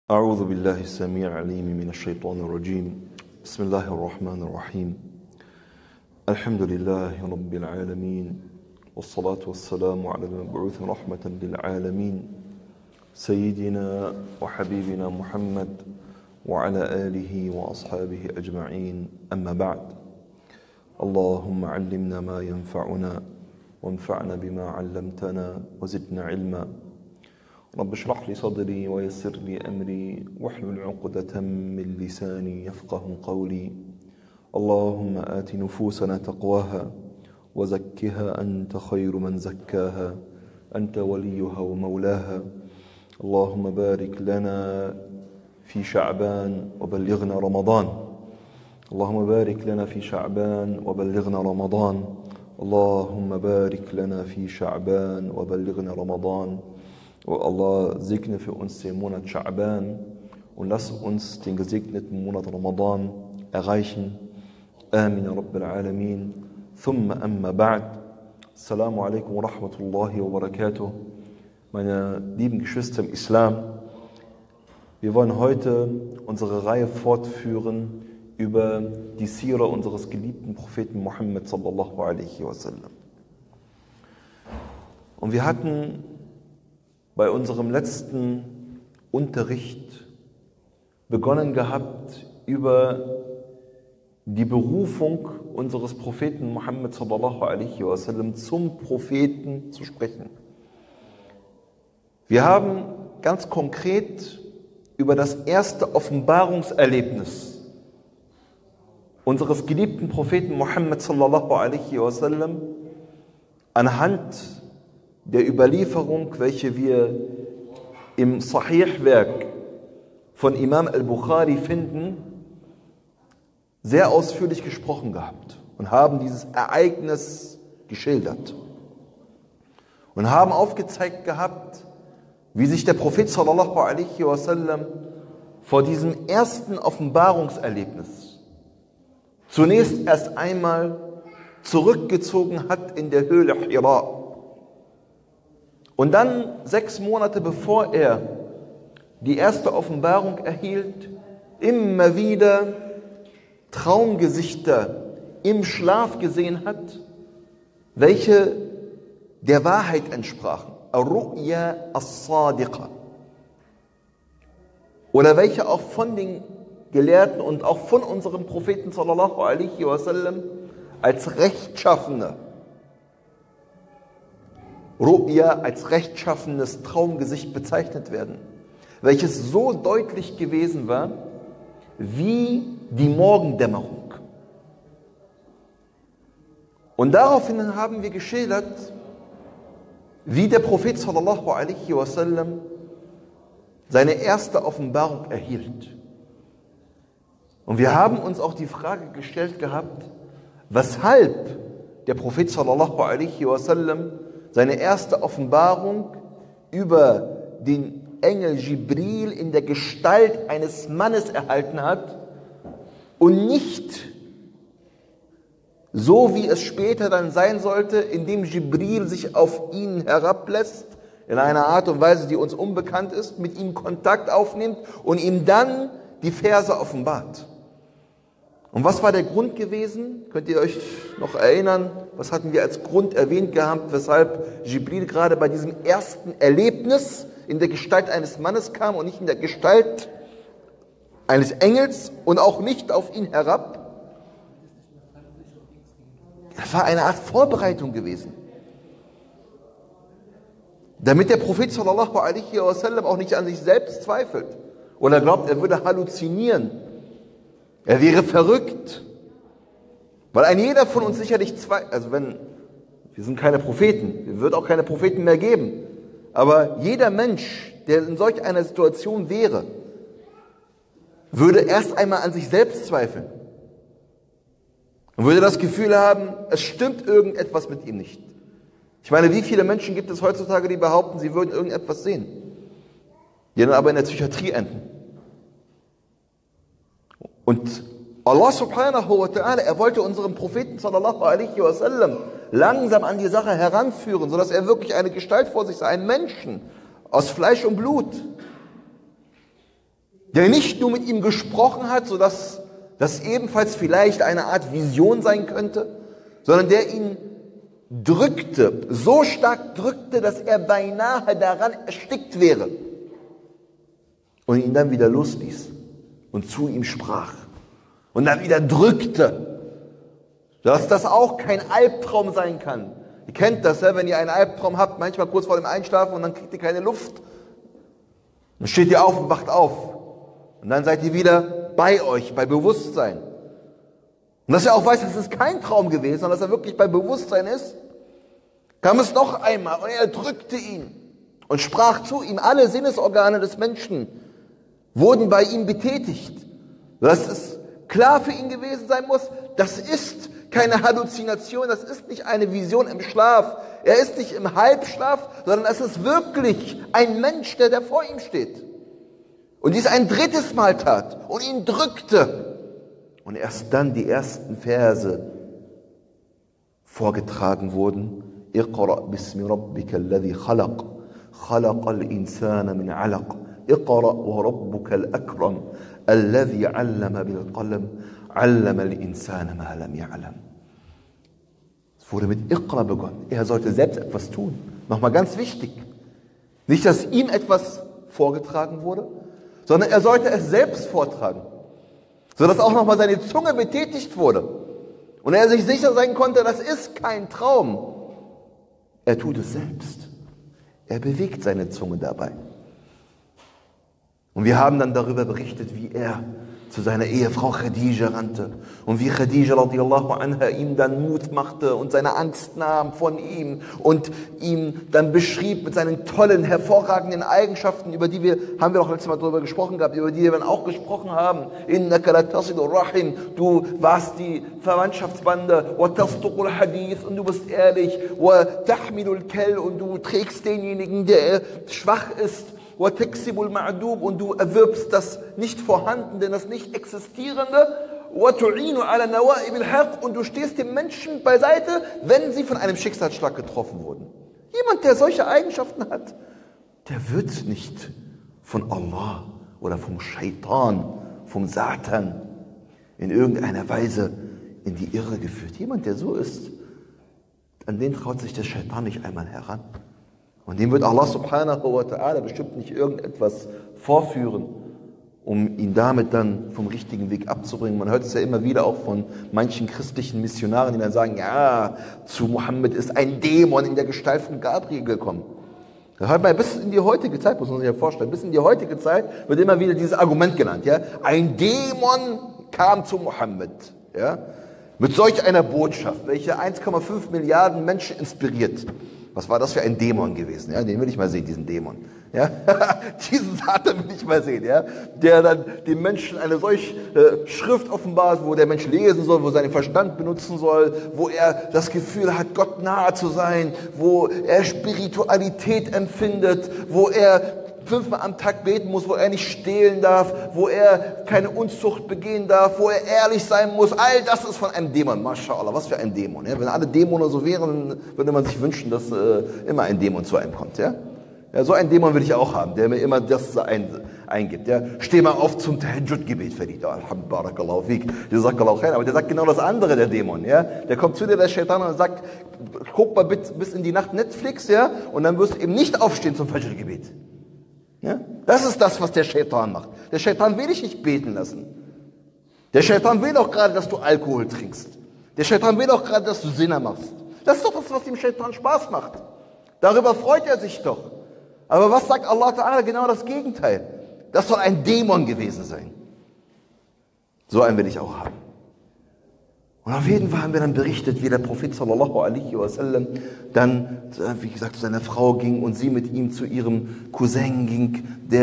أعوذ بالله السميع العليم من الشيطان الرجيم بسم الله الرحمن الرحيم الحمد لله رب العالمين والصلاة والسلام على المبعوث رحمة للعالمين سيدنا وحبيبنا محمد وعلى آله وأصحابه أجمعين أما بعد اللهم علمنا ما ينفعنا وانفعنا بما علمتنا وزدنا علما رب اشرح لي صدري ويسر لي أمري واحلل عقدة من لساني يفقه قولي اللهم آت نفوسنا تقواها وزكها أنت خير من زكاها أنت وليها ومولاها اللهم بارك لنا في شعبان وبلغنا رمضان اللهم بارك لنا في شعبان وبلغنا رمضان اللهم بارك لنا في شعبان وبلغنا رمضان. O Allah, segne für uns den Monat Scha'ban und lass uns den gesegneten Monat Ramadan erreichen. Amin, ya Rabbil Alameen. Thumma amma ba'd. Assalamu alaikum wa rahmatullahi wa barakatuh. Meine lieben Geschwister im Islam, wir wollen heute unsere Reihe fortführen über die Sira unseres geliebten Propheten Muhammad sallallahu alaihi wasallam. Und wir hatten bei unserem letzten Unterricht begonnen gehabt, über die Berufung unseres Propheten Muhammad sallallahu alaihi wasallam zum Propheten zu sprechen. Wir haben ganz konkret über das erste Offenbarungserlebnis unseres geliebten Propheten Muhammad sallallahu alaihi wasallam anhand der Überlieferung, welche wir im Sahih-Werk von Imam al-Bukhari finden, sehr ausführlich gesprochen gehabt und haben dieses Ereignis geschildert und haben aufgezeigt gehabt, wie sich der Prophet sallallahu alaihi wasallam vor diesem ersten Offenbarungserlebnis zunächst erst einmal zurückgezogen hat in der Höhle Hira. Und dann 6 Monate bevor er die erste Offenbarung erhielt, immer wieder Traumgesichter im Schlaf gesehen hat, welche der Wahrheit entsprachen. Ar-Ru'ya as-Sadiqa. Oder welche auch von den Gelehrten und auch von unserem Propheten sallallahu alaihi wasallam als rechtschaffene Ru'ya, als rechtschaffenes Traumgesicht bezeichnet werden, welches so deutlich gewesen war wie die Morgendämmerung. Und daraufhin haben wir geschildert, wie der Prophet sallallahu alaihi wasallam seine erste Offenbarung erhielt. Und wir haben uns auch die Frage gestellt gehabt, weshalb der Prophet sallallahu alaihi wasallam seine erste Offenbarung über den Engel Jibril in der Gestalt eines Mannes erhalten hat und nicht so, wie es später dann sein sollte, indem Jibril sich auf ihn herablässt, in einer Art und Weise, die uns unbekannt ist, mit ihm Kontakt aufnimmt und ihm dann die Verse offenbart. Und was war der Grund gewesen? Könnt ihr euch noch erinnern? Was hatten wir als Grund erwähnt gehabt, weshalb Jibril gerade bei diesem ersten Erlebnis in der Gestalt eines Mannes kam und nicht in der Gestalt eines Engels und auch nicht auf ihn herab? Das war eine Art Vorbereitung gewesen. Damit der Prophet sallallahu alaihi wasallam auch nicht an sich selbst zweifelt oder glaubt, er würde halluzinieren. Er wäre verrückt. Weil ein jeder von uns sicherlich wir sind keine Propheten, es wird auch keine Propheten mehr geben. Aber jeder Mensch, der in solch einer Situation wäre, würde erst einmal an sich selbst zweifeln. Und würde das Gefühl haben, es stimmt irgendetwas mit ihm nicht. Ich meine, wie viele Menschen gibt es heutzutage, die behaupten, sie würden irgendetwas sehen, die dann aber in der Psychiatrie enden. Und Allah subhanahu wa ta'ala, er wollte unseren Propheten sallallahu alaihi wasallam langsam an die Sache heranführen, sodass er wirklich eine Gestalt vor sich sah, einen Menschen aus Fleisch und Blut. der nicht nur mit ihm gesprochen hat, sodass das ebenfalls vielleicht eine Art Vision sein könnte, sondern der ihn drückte, so stark drückte, dass er beinahe daran erstickt wäre und ihn dann wieder losließ und zu ihm sprach und dann wieder drückte, dass das auch kein Albtraum sein kann. Ihr kennt das, wenn ihr einen Albtraum habt, manchmal kurz vor dem Einschlafen und dann kriegt ihr keine Luft. Dann steht ihr auf und wacht auf. Und dann seid ihr wieder bei euch, bei Bewusstsein. Und dass er auch weiß, dass es kein Traum gewesen, sondern dass er wirklich bei Bewusstsein ist, kam es noch einmal und er drückte ihn und sprach zu ihm. Alle Sinnesorgane des Menschen wurden bei ihm betätigt. Dass es klar für ihn gewesen sein muss, das ist keine Halluzination, das ist nicht eine Vision im Schlaf. Er ist nicht im Halbschlaf, sondern es ist wirklich ein Mensch, der vor ihm steht. Und dies ein drittes Mal tat und ihn drückte. Und erst dann die ersten Verse vorgetragen wurden. Iqra bismi rabbika alladhi khalaq, khalaqal insana min alaq, iqra wa rabbuka al-akram, alladhi allama bil qalam, allama al-insana ma lam ya'lam. Es wurde mit Iqra begonnen. Er sollte selbst etwas tun. Nochmal ganz wichtig. Nicht, dass ihm etwas vorgetragen wurde, sondern er sollte es selbst vortragen, sodass auch nochmal seine Zunge betätigt wurde und er sich sicher sein konnte, das ist kein Traum. Er tut es selbst. Er bewegt seine Zunge dabei. Und wir haben dann darüber berichtet, wie er zu seiner Ehefrau Khadija rannte und wie Khadija radiallahu anha ihm dann Mut machte und seine Angst nahm von ihm und ihm dann beschrieb mit seinen tollen, hervorragenden Eigenschaften, über die haben wir auch letztes Mal darüber gesprochen gehabt, über die wir dann auch gesprochen haben. Innaka la tasilur rahim, du warst die Verwandtschaftsbande, wa tasduqul hadith, und du bist ehrlich, wa tahmilul kell, und du trägst denjenigen, der schwach ist, und du erwirbst das nicht Vorhandene, das nicht Existierende, und du stehst dem Menschen beiseite, wenn sie von einem Schicksalsschlag getroffen wurden. Jemand, der solche Eigenschaften hat, der wird nicht von Allah oder vom Shaitan, vom Satan in irgendeiner Weise in die Irre geführt. Jemand, der so ist, an den traut sich der Shaitan nicht einmal heran. Und dem wird Allah subhanahu wa ta'ala bestimmt nicht irgendetwas vorführen, um ihn damit dann vom richtigen Weg abzubringen. Man hört es ja immer wieder auch von manchen christlichen Missionaren, die dann sagen, ja, zu Mohammed ist ein Dämon in der Gestalt von Gabriel gekommen. Da hört man bis in die heutige Zeit, muss man sich ja vorstellen, bis in die heutige Zeit wird immer wieder dieses Argument genannt. Ja? Ein Dämon kam zu Mohammed, ja? Mit solch einer Botschaft, welche 1,5 Milliarden Menschen inspiriert. Was war das für ein Dämon gewesen? Ja, den will ich mal sehen, diesen Dämon. Ja, diesen Satan will ich mal sehen, ja, der dann dem Menschen eine solche Schrift offenbart, wo der Mensch lesen soll, wo er seinen Verstand benutzen soll, wo er das Gefühl hat, Gott nahe zu sein, wo er Spiritualität empfindet, wo er 5-mal am Tag beten muss, wo er nicht stehlen darf, wo er keine Unzucht begehen darf, wo er ehrlich sein muss. All das ist von einem Dämon. MashaAllah, was für ein Dämon. Ja? Wenn alle Dämonen so wären, würde man sich wünschen, dass immer ein Dämon zu einem kommt. Ja? Ja, so einen Dämon will ich auch haben, der mir immer das eingibt. Ja? Steh mal auf zum Tahajjud-Gebet, Verita. Alhamdulillah, aber der sagt genau das andere, der Dämon. Ja? Der kommt zu dir, der Shaitan, und sagt, guck mal bis in die Nacht Netflix, ja? Und dann wirst du eben nicht aufstehen zum Fajr-Gebet. Ja? Das ist das, was der Shaitan macht. Der Shaitan will dich nicht beten lassen. Der Shaitan will auch gerade, dass du Alkohol trinkst. Der Shaitan will auch gerade, dass du Sinner machst. Das ist doch das, was dem Shaitan Spaß macht. Darüber freut er sich doch. Aber was sagt Allah Ta'ala? Genau das Gegenteil. Das soll ein Dämon gewesen sein. So einen will ich auch haben. Und auf jeden Fall haben wir dann berichtet, wie der Prophet sallallahu alaihi wasallam dann, wie gesagt, zu seiner Frau ging und sie mit ihm zu ihrem Cousin ging,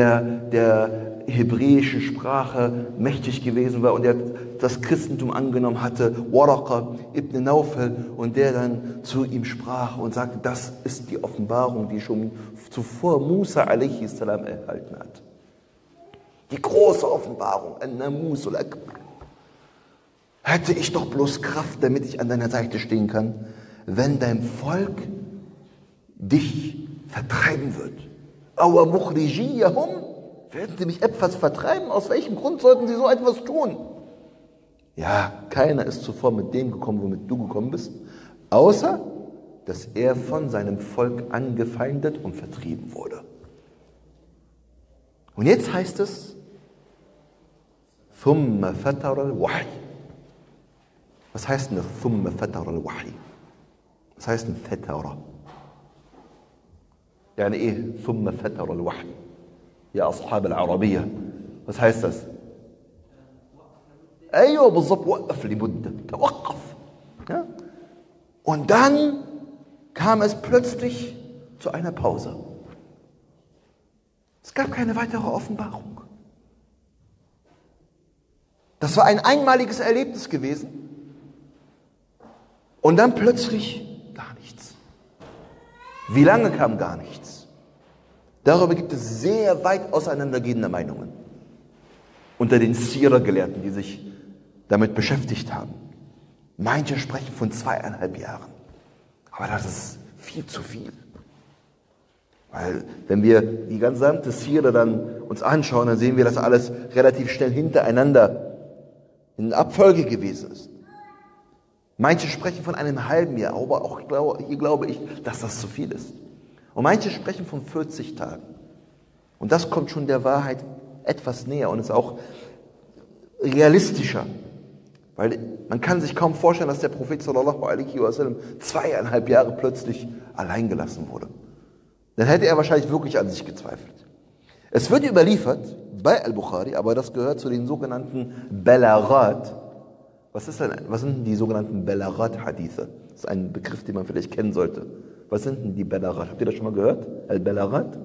der hebräischen Sprache mächtig gewesen war und der das Christentum angenommen hatte, Waraqa ibn Nawfal, und der dann zu ihm sprach und sagte, das ist die Offenbarung, die schon zuvor Musa alaihi salam erhalten hat. Die große Offenbarung, an-Namusul Akbar. Hätte ich doch bloß Kraft, damit ich an deiner Seite stehen kann, wenn dein Volk dich vertreiben wird. Werden Sie mich etwas vertreiben? Aus welchem Grund sollten Sie so etwas tun? Ja, keiner ist zuvor mit dem gekommen, womit du gekommen bist, außer, dass er von seinem Volk angefeindet und vertrieben wurde. Und jetzt heißt es, ثُمَّ فَتَرَ الْوَحْيِ. Was heißt denn das? ثُمَّ فَتَرَ الْوَحْيِ. Was heißt denn Fatara? يعني إيه ثم فتر الوحي يا أصحاب العربية. Was heißt das? أيوة بالضبط, وقف لمدة, توقف. Ja? Und dann kam es plötzlich zu einer Pause. Es gab keine weitere Offenbarung. Das war ein einmaliges Erlebnis gewesen. Und dann plötzlich gar nichts. Wie lange kam gar nichts? Darüber gibt es sehr weit auseinandergehende Meinungen unter den Sira-Gelehrten, die sich damit beschäftigt haben. Manche sprechen von 2,5 Jahren. Aber das ist viel zu viel. Weil wenn wir die gesamte Sira dann uns anschauen, dann sehen wir, dass alles relativ schnell hintereinander in Abfolge gewesen ist. Manche sprechen von einem halben Jahr, aber auch hier glaube ich, dass das zu viel ist. Und manche sprechen von 40 Tagen. Und das kommt schon der Wahrheit etwas näher und ist auch realistischer. Weil man kann sich kaum vorstellen, dass der Prophet sallallahu alaihi wasallam 2,5 Jahre plötzlich allein gelassen wurde. Dann hätte er wahrscheinlich wirklich an sich gezweifelt. Es wird überliefert bei Al-Bukhari, aber das gehört zu den sogenannten Balaghat. Was sind denn die sogenannten Balaghat-Hadithe? Das ist ein Begriff, den man vielleicht kennen sollte. Was sind denn die Balaghat? Habt ihr das schon mal gehört? Al-Balaghat?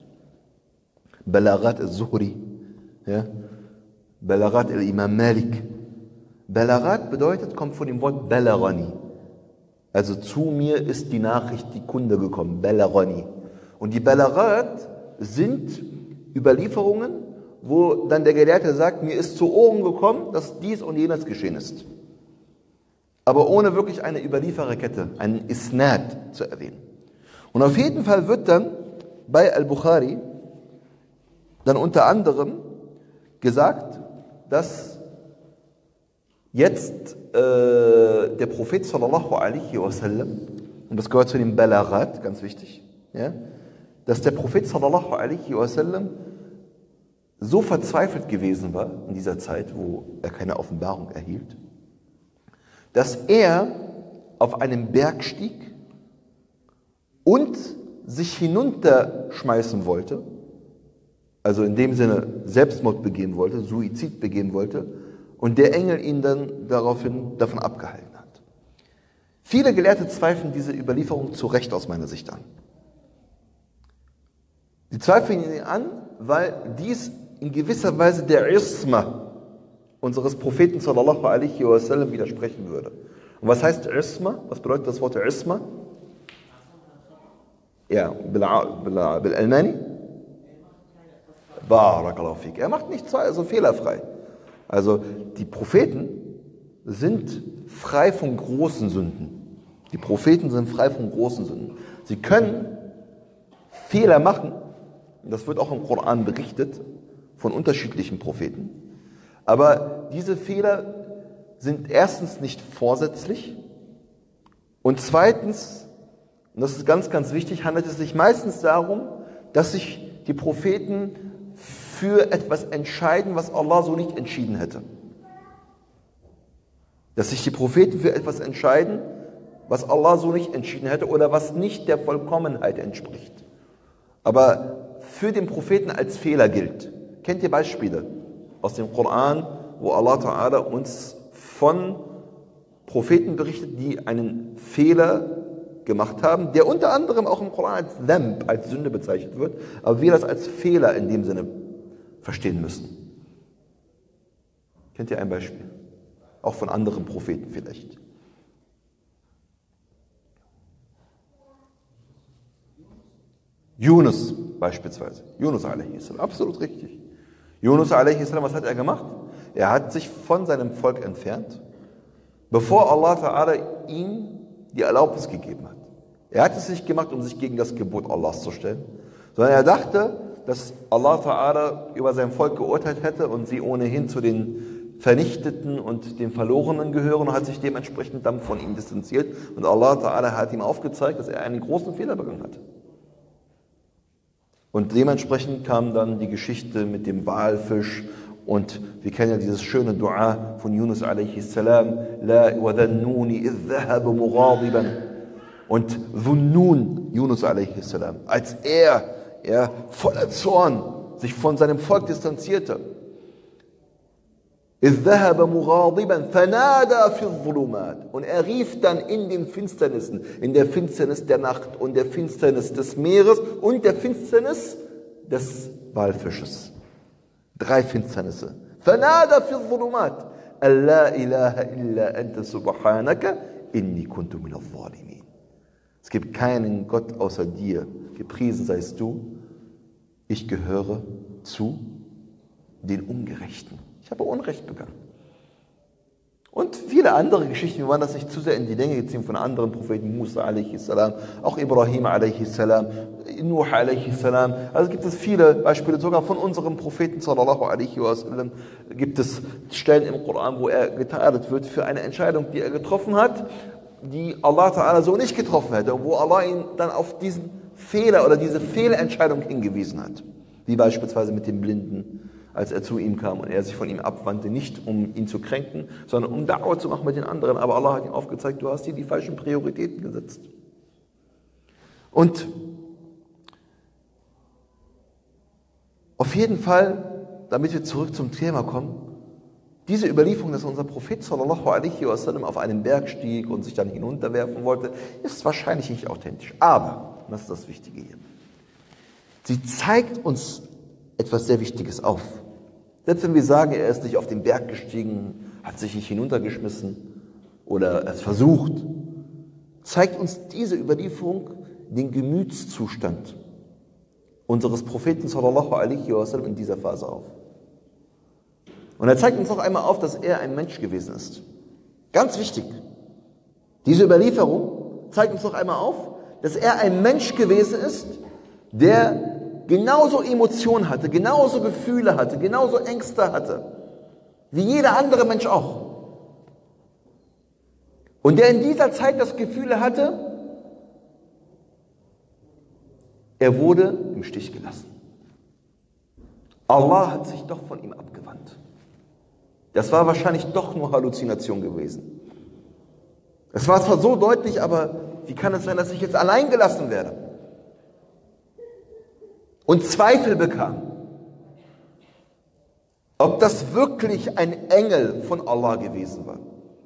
Balaghat al-Zuhri. Ja? Balaghat al-Imam Malik. Balaghat bedeutet, kommt von dem Wort Balagani. Also zu mir ist die Nachricht, die Kunde gekommen. Balagani. Und die Balaghat sind Überlieferungen, wo dann der Gelehrte sagt, mir ist zu Ohren gekommen, dass dies und jenes geschehen ist. Aber ohne wirklich eine Überliefererkette, einen Isnad zu erwähnen. Und auf jeden Fall wird dann bei Al-Bukhari dann unter anderem gesagt, dass jetzt der Prophet sallallahu alaihi wasallam, und das gehört zu den Balaghat, ganz wichtig, ja, dass der Prophet sallallahu alaihi wasallam so verzweifelt gewesen war in dieser Zeit, wo er keine Offenbarung erhielt, dass er auf einen Berg stieg und sich hinunterschmeißen wollte, also in dem Sinne Selbstmord begehen wollte, Suizid begehen wollte, und der Engel ihn dann daraufhin davon abgehalten hat. Viele Gelehrte zweifeln diese Überlieferung zu Recht aus meiner Sicht an. Sie zweifeln ihn an, weil dies in gewisser Weise der Isma unseres Propheten sallallahu alaihi wasallam widersprechen würde. Und was heißt Isma? Was bedeutet das Wort Isma? Ja, bil-Almani? Barakallahu fik. Er macht nichts also fehlerfrei. Also die Propheten sind frei von großen Sünden. Die Propheten sind frei von großen Sünden. Sie können Fehler machen, das wird auch im Koran berichtet, von unterschiedlichen Propheten. Aber diese Fehler sind erstens nicht vorsätzlich und zweitens, und das ist ganz, ganz wichtig, handelt es sich meistens darum, dass sich die Propheten für etwas entscheiden, was Allah so nicht entschieden hätte. Dass sich die Propheten für etwas entscheiden, was Allah so nicht entschieden hätte oder was nicht der Vollkommenheit entspricht. Aber für den Propheten als Fehler gilt. Kennt ihr Beispiele aus dem Koran, wo Allah Ta'ala uns von Propheten berichtet, die einen Fehler gemacht haben, der unter anderem auch im Koran als Dhanb, als Sünde bezeichnet wird, aber wir das als Fehler in dem Sinne verstehen müssen. Kennt ihr ein Beispiel? Auch von anderen Propheten vielleicht. Yunus beispielsweise. Yunus a.s. Absolut richtig. Yunus a.s., was hat er gemacht? Er hat sich von seinem Volk entfernt, bevor Allah Ta'ala ihm die Erlaubnis gegeben hat. Er hat es nicht gemacht, um sich gegen das Gebot Allahs zu stellen, sondern er dachte, dass Allah Ta'ala über sein Volk geurteilt hätte und sie ohnehin zu den Vernichteten und den Verlorenen gehören und hat sich dementsprechend dann von ihm distanziert. Und Allah Ta'ala hat ihm aufgezeigt, dass er einen großen Fehler begangen hat. Und dementsprechend kam dann die Geschichte mit dem Walfisch. Und wir kennen ja dieses schöne Dua von Yunus a.s. La wa dhannuni idh dhahaba mughadiban. Und Dhunnun, Yunus a.s., als er voller Zorn sich von seinem Volk distanzierte. إِذْ ذَهَبَ مُغَاضِبًا فَنَادَى فِي الظُّلُمَاتِ. Und er rief dann in den Finsternissen, in der Finsternis der Nacht und der Finsternis des Meeres und der Finsternis des Walfisches. 3 Finsternisse. فَنَادَى فِي الظُّلُمَاتِ أَن لَا إِلَهَ إِلَّا أَنْتَ سُبْحَانَكَ إِنِّي كُنْتُ مِنَ الظَّالِمِينَ. Es gibt keinen Gott außer dir. Gepriesen seist du. Ich gehöre zu den Ungerechten. Ich habe Unrecht begangen. Und viele andere Geschichten, wir wollen das nicht zu sehr in die Länge ziehen von anderen Propheten, Musa a.s., auch Ibrahim a.s., Nuh a.s. Also gibt es viele Beispiele, sogar von unserem Propheten sallallahu alaihi wasallam gibt es Stellen im Koran, wo er getadelt wird für eine Entscheidung, die er getroffen hat, die Allah Ta'ala so nicht getroffen hätte und wo Allah ihn dann auf diesen Fehler oder diese Fehlentscheidung hingewiesen hat. Wie beispielsweise mit dem Blinden, als er zu ihm kam und er sich von ihm abwandte, nicht um ihn zu kränken, sondern um Da'wah zu machen mit den anderen. Aber Allah hat ihm aufgezeigt, du hast hier die falschen Prioritäten gesetzt. Und auf jeden Fall, damit wir zurück zum Thema kommen, diese Überlieferung, dass unser Prophet sallallahu alaihi wasallam auf einen Berg stieg und sich dann hinunterwerfen wollte, ist wahrscheinlich nicht authentisch. Aber, und das ist das Wichtige hier, sie zeigt uns etwas sehr Wichtiges auf. Selbst wenn wir sagen, er ist nicht auf den Berg gestiegen, hat sich nicht hinuntergeschmissen oder es versucht, zeigt uns diese Überlieferung den Gemütszustand unseres Propheten sallallahu alaihi wasallam in dieser Phase auf. Und er zeigt uns noch einmal auf, dass er ein Mensch gewesen ist. Ganz wichtig. Diese Überlieferung zeigt uns noch einmal auf, dass er ein Mensch gewesen ist, der genauso Emotionen hatte, genauso Gefühle hatte, genauso Ängste hatte, wie jeder andere Mensch auch. Und der in dieser Zeit das Gefühl hatte, er wurde im Stich gelassen. Allah hat sich doch von ihm abgewandt. Das war wahrscheinlich doch nur Halluzination gewesen. Es war zwar so deutlich, aber wie kann es sein, dass ich jetzt allein gelassen werde? Und Zweifel bekam, ob das wirklich ein Engel von Allah gewesen war.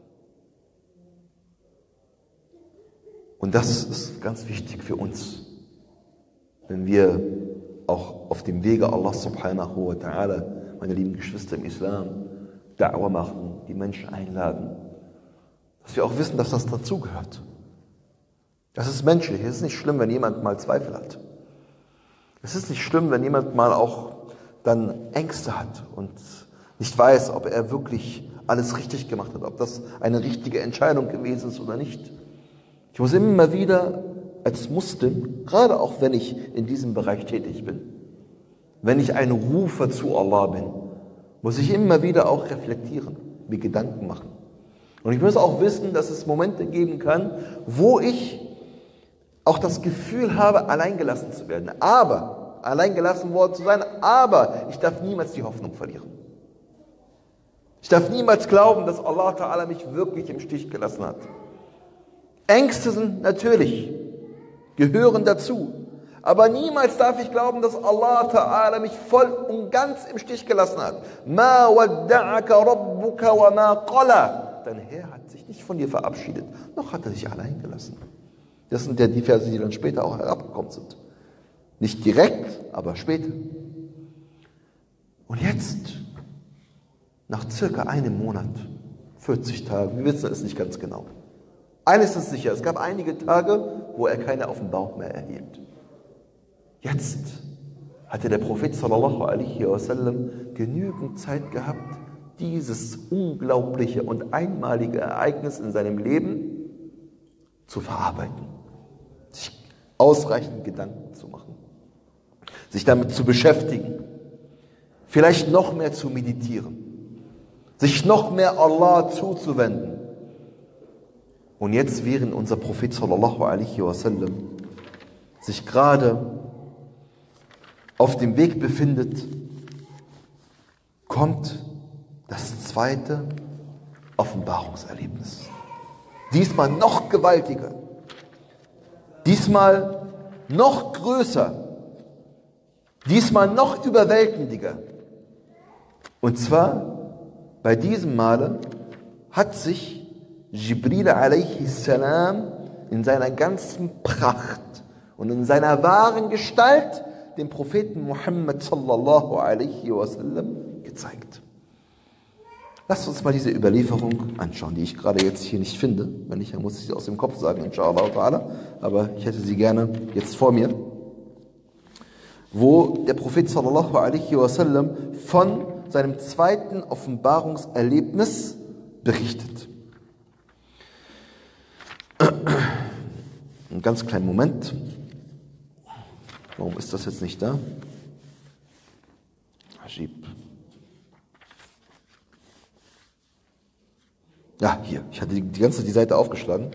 Und das ist ganz wichtig für uns, wenn wir auch auf dem Wege Allah subhanahu wa ta'ala, meine lieben Geschwister im Islam, Da'wah machen, die Menschen einladen, dass wir auch wissen, dass das dazugehört. Das ist menschlich, es ist nicht schlimm, wenn jemand mal Zweifel hat. Es ist nicht schlimm, wenn jemand mal auch dann Ängste hat und nicht weiß, ob er wirklich alles richtig gemacht hat, ob das eine richtige Entscheidung gewesen ist oder nicht. Ich muss immer wieder als Muslim, gerade auch wenn ich in diesem Bereich tätig bin, wenn ich ein Rufer zu Allah bin, muss ich immer wieder auch reflektieren, mir Gedanken machen. Und ich muss auch wissen, dass es Momente geben kann, wo ich auch das Gefühl habe, alleingelassen zu werden. Aber, alleingelassen worden zu sein, aber ich darf niemals die Hoffnung verlieren. Ich darf niemals glauben, dass Allah Ta'ala mich wirklich im Stich gelassen hat. Ängste sind natürlich, gehören dazu. Aber niemals darf ich glauben, dass Allah Ta'ala mich voll und ganz im Stich gelassen hat. Ma wadda'aka rabbuka wa ma qala. Dein Herr hat sich nicht von dir verabschiedet, noch hat er dich allein gelassen. Das sind ja die Verse, die dann später auch herabgekommen sind. Nicht direkt, aber später. Und jetzt, nach circa einem Monat, 40 Tagen, wir wissen es nicht ganz genau. Eines ist sicher, es gab einige Tage, wo er keine auf den Bauch mehr erhielt. Jetzt hatte der Prophet sallallahu alaihi wasallam genügend Zeit gehabt, dieses unglaubliche und einmalige Ereignis in seinem Leben zu verarbeiten, sich ausreichend Gedanken zu machen. sich damit zu beschäftigen, vielleicht noch mehr zu meditieren, sich noch mehr Allah zuzuwenden. Und jetzt, während unser Prophet sallallahu alaihi wasallam sich gerade auf dem Weg befindet, kommt das zweite Offenbarungserlebnis. Diesmal noch gewaltiger, diesmal noch größer, diesmal noch überwältigender. Und zwar bei diesem Male hat sich Jibril a.s. in seiner ganzen Pracht und in seiner wahren Gestalt dem Propheten Muhammad sallallahu alaihi wasallam gezeigt. Lasst uns mal diese Überlieferung anschauen, die ich gerade jetzt hier nicht finde. Wenn nicht, dann muss ich sie aus dem Kopf sagen, inshallah ta'ala. Aber ich hätte sie gerne jetzt vor mir. Wo der Prophet sallallahu alaihi wasallam von seinem zweiten Offenbarungserlebnis berichtet. Einen ganz kleinen Moment. Warum ist das jetzt nicht da? Ajib. Ja, hier. Ich hatte die Seite aufgeschlagen.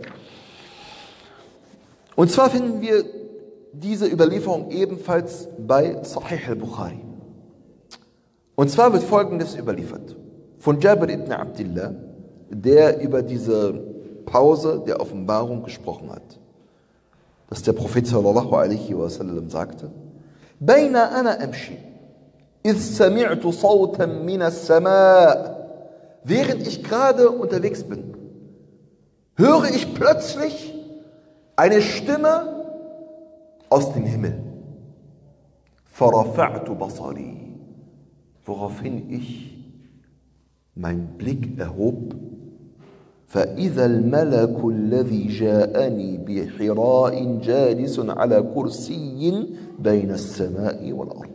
Und zwar finden wir diese Überlieferung ebenfalls bei Sahih al-Bukhari. Und zwar wird Folgendes überliefert. Von Jabir ibn Abdullah, der über diese Pause der Offenbarung gesprochen hat. Dass der Prophet sallallahu alaihi wasallam sagte: Baina ana amshi, idh sami'tu sawtan min as-sama'. Während ich gerade unterwegs bin, höre ich plötzlich eine Stimme aus dem Himmel. Farafa'tu basari. Woraufhin ich meinen Blick erhob. فإذا الملك الذي جاءني بحراء جالس على كرسي بين السماء والأرض.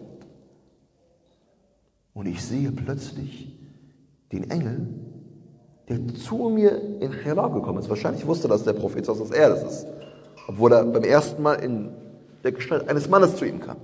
Und ich sehe plötzlich den Engel, der zu mir in Hira gekommen ist. Wahrscheinlich wusste das der Prophet, dass er das ist. Obwohl er beim ersten Mal in der Gestalt eines Mannes zu ihm kam.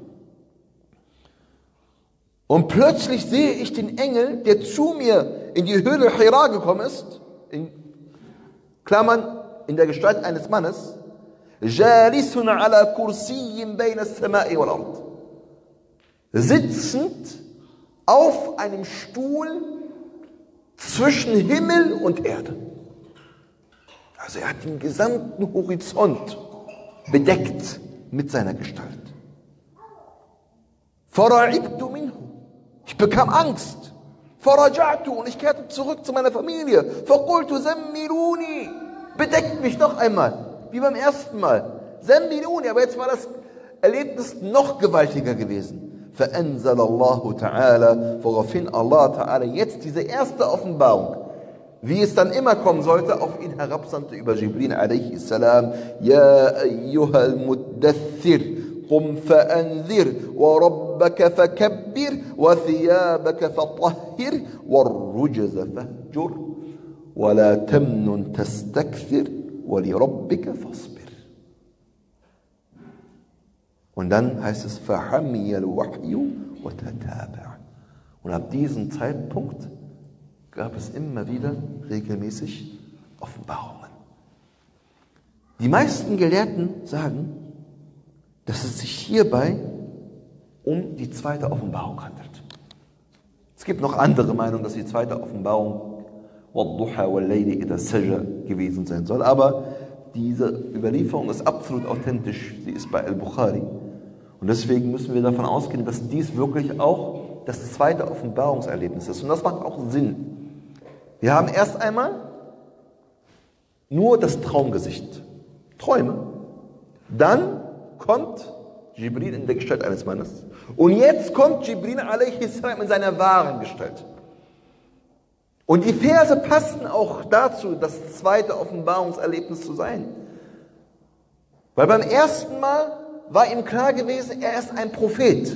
Und plötzlich sehe ich den Engel, der zu mir in die Höhle Hira gekommen ist, in Klammern, in der Gestalt eines Mannes, jalisun ala kursiyyin bayna as-sama'i wal ard. Sitzend auf einem Stuhl zwischen Himmel und Erde. Also er hat den gesamten Horizont bedeckt mit seiner Gestalt. Fara'ibtu minhu. Ich bekam Angst. Faraja'tu, und ich kehrte zurück zu meiner Familie. Faqultu zammiluni. Bedeckt mich noch einmal, wie beim ersten Mal. Zammiluni, aber jetzt war das Erlebnis noch gewaltiger gewesen. فأنزل الله تعالى, woraufhin Allah Ta'ala jetzt diese erste Offenbarung, wie es dann immer kommen sollte, auf ihn herabsandte über Jibril a.s. Ja ayyuhal muddathir, qum fa'anzir, wa rabbaka fakabbir, wa thiyabaka fatahhir, wa rujza fahjur, wa la tamnun tastakthir, wa li rabbika fasbir. Und dann heißt es, فَحَمِيَ الْوَحْيُ وَتَتَابَعَ. Und ab diesem Zeitpunkt gab es immer wieder regelmäßig Offenbarungen. Die meisten Gelehrten sagen, dass es sich hierbei um die zweite Offenbarung handelt. Es gibt noch andere Meinungen, dass die zweite Offenbarung وَالضُّحَى وَاللَّيْلِ إِذَا سَجَى gewesen sein soll. Aber diese Überlieferung ist absolut authentisch. Sie ist bei Al-Bukhari. Und deswegen müssen wir davon ausgehen, dass dies wirklich auch das zweite Offenbarungserlebnis ist. Und das macht auch Sinn. Wir haben erst einmal nur das Traumgesicht. Träume. Dann kommt Jibril in der Gestalt eines Mannes. Und jetzt kommt Jibril a.s. in seiner wahren Gestalt. Und die Verse passen auch dazu, das zweite Offenbarungserlebnis zu sein. Weil beim ersten Mal war ihm klar gewesen, er ist ein Prophet.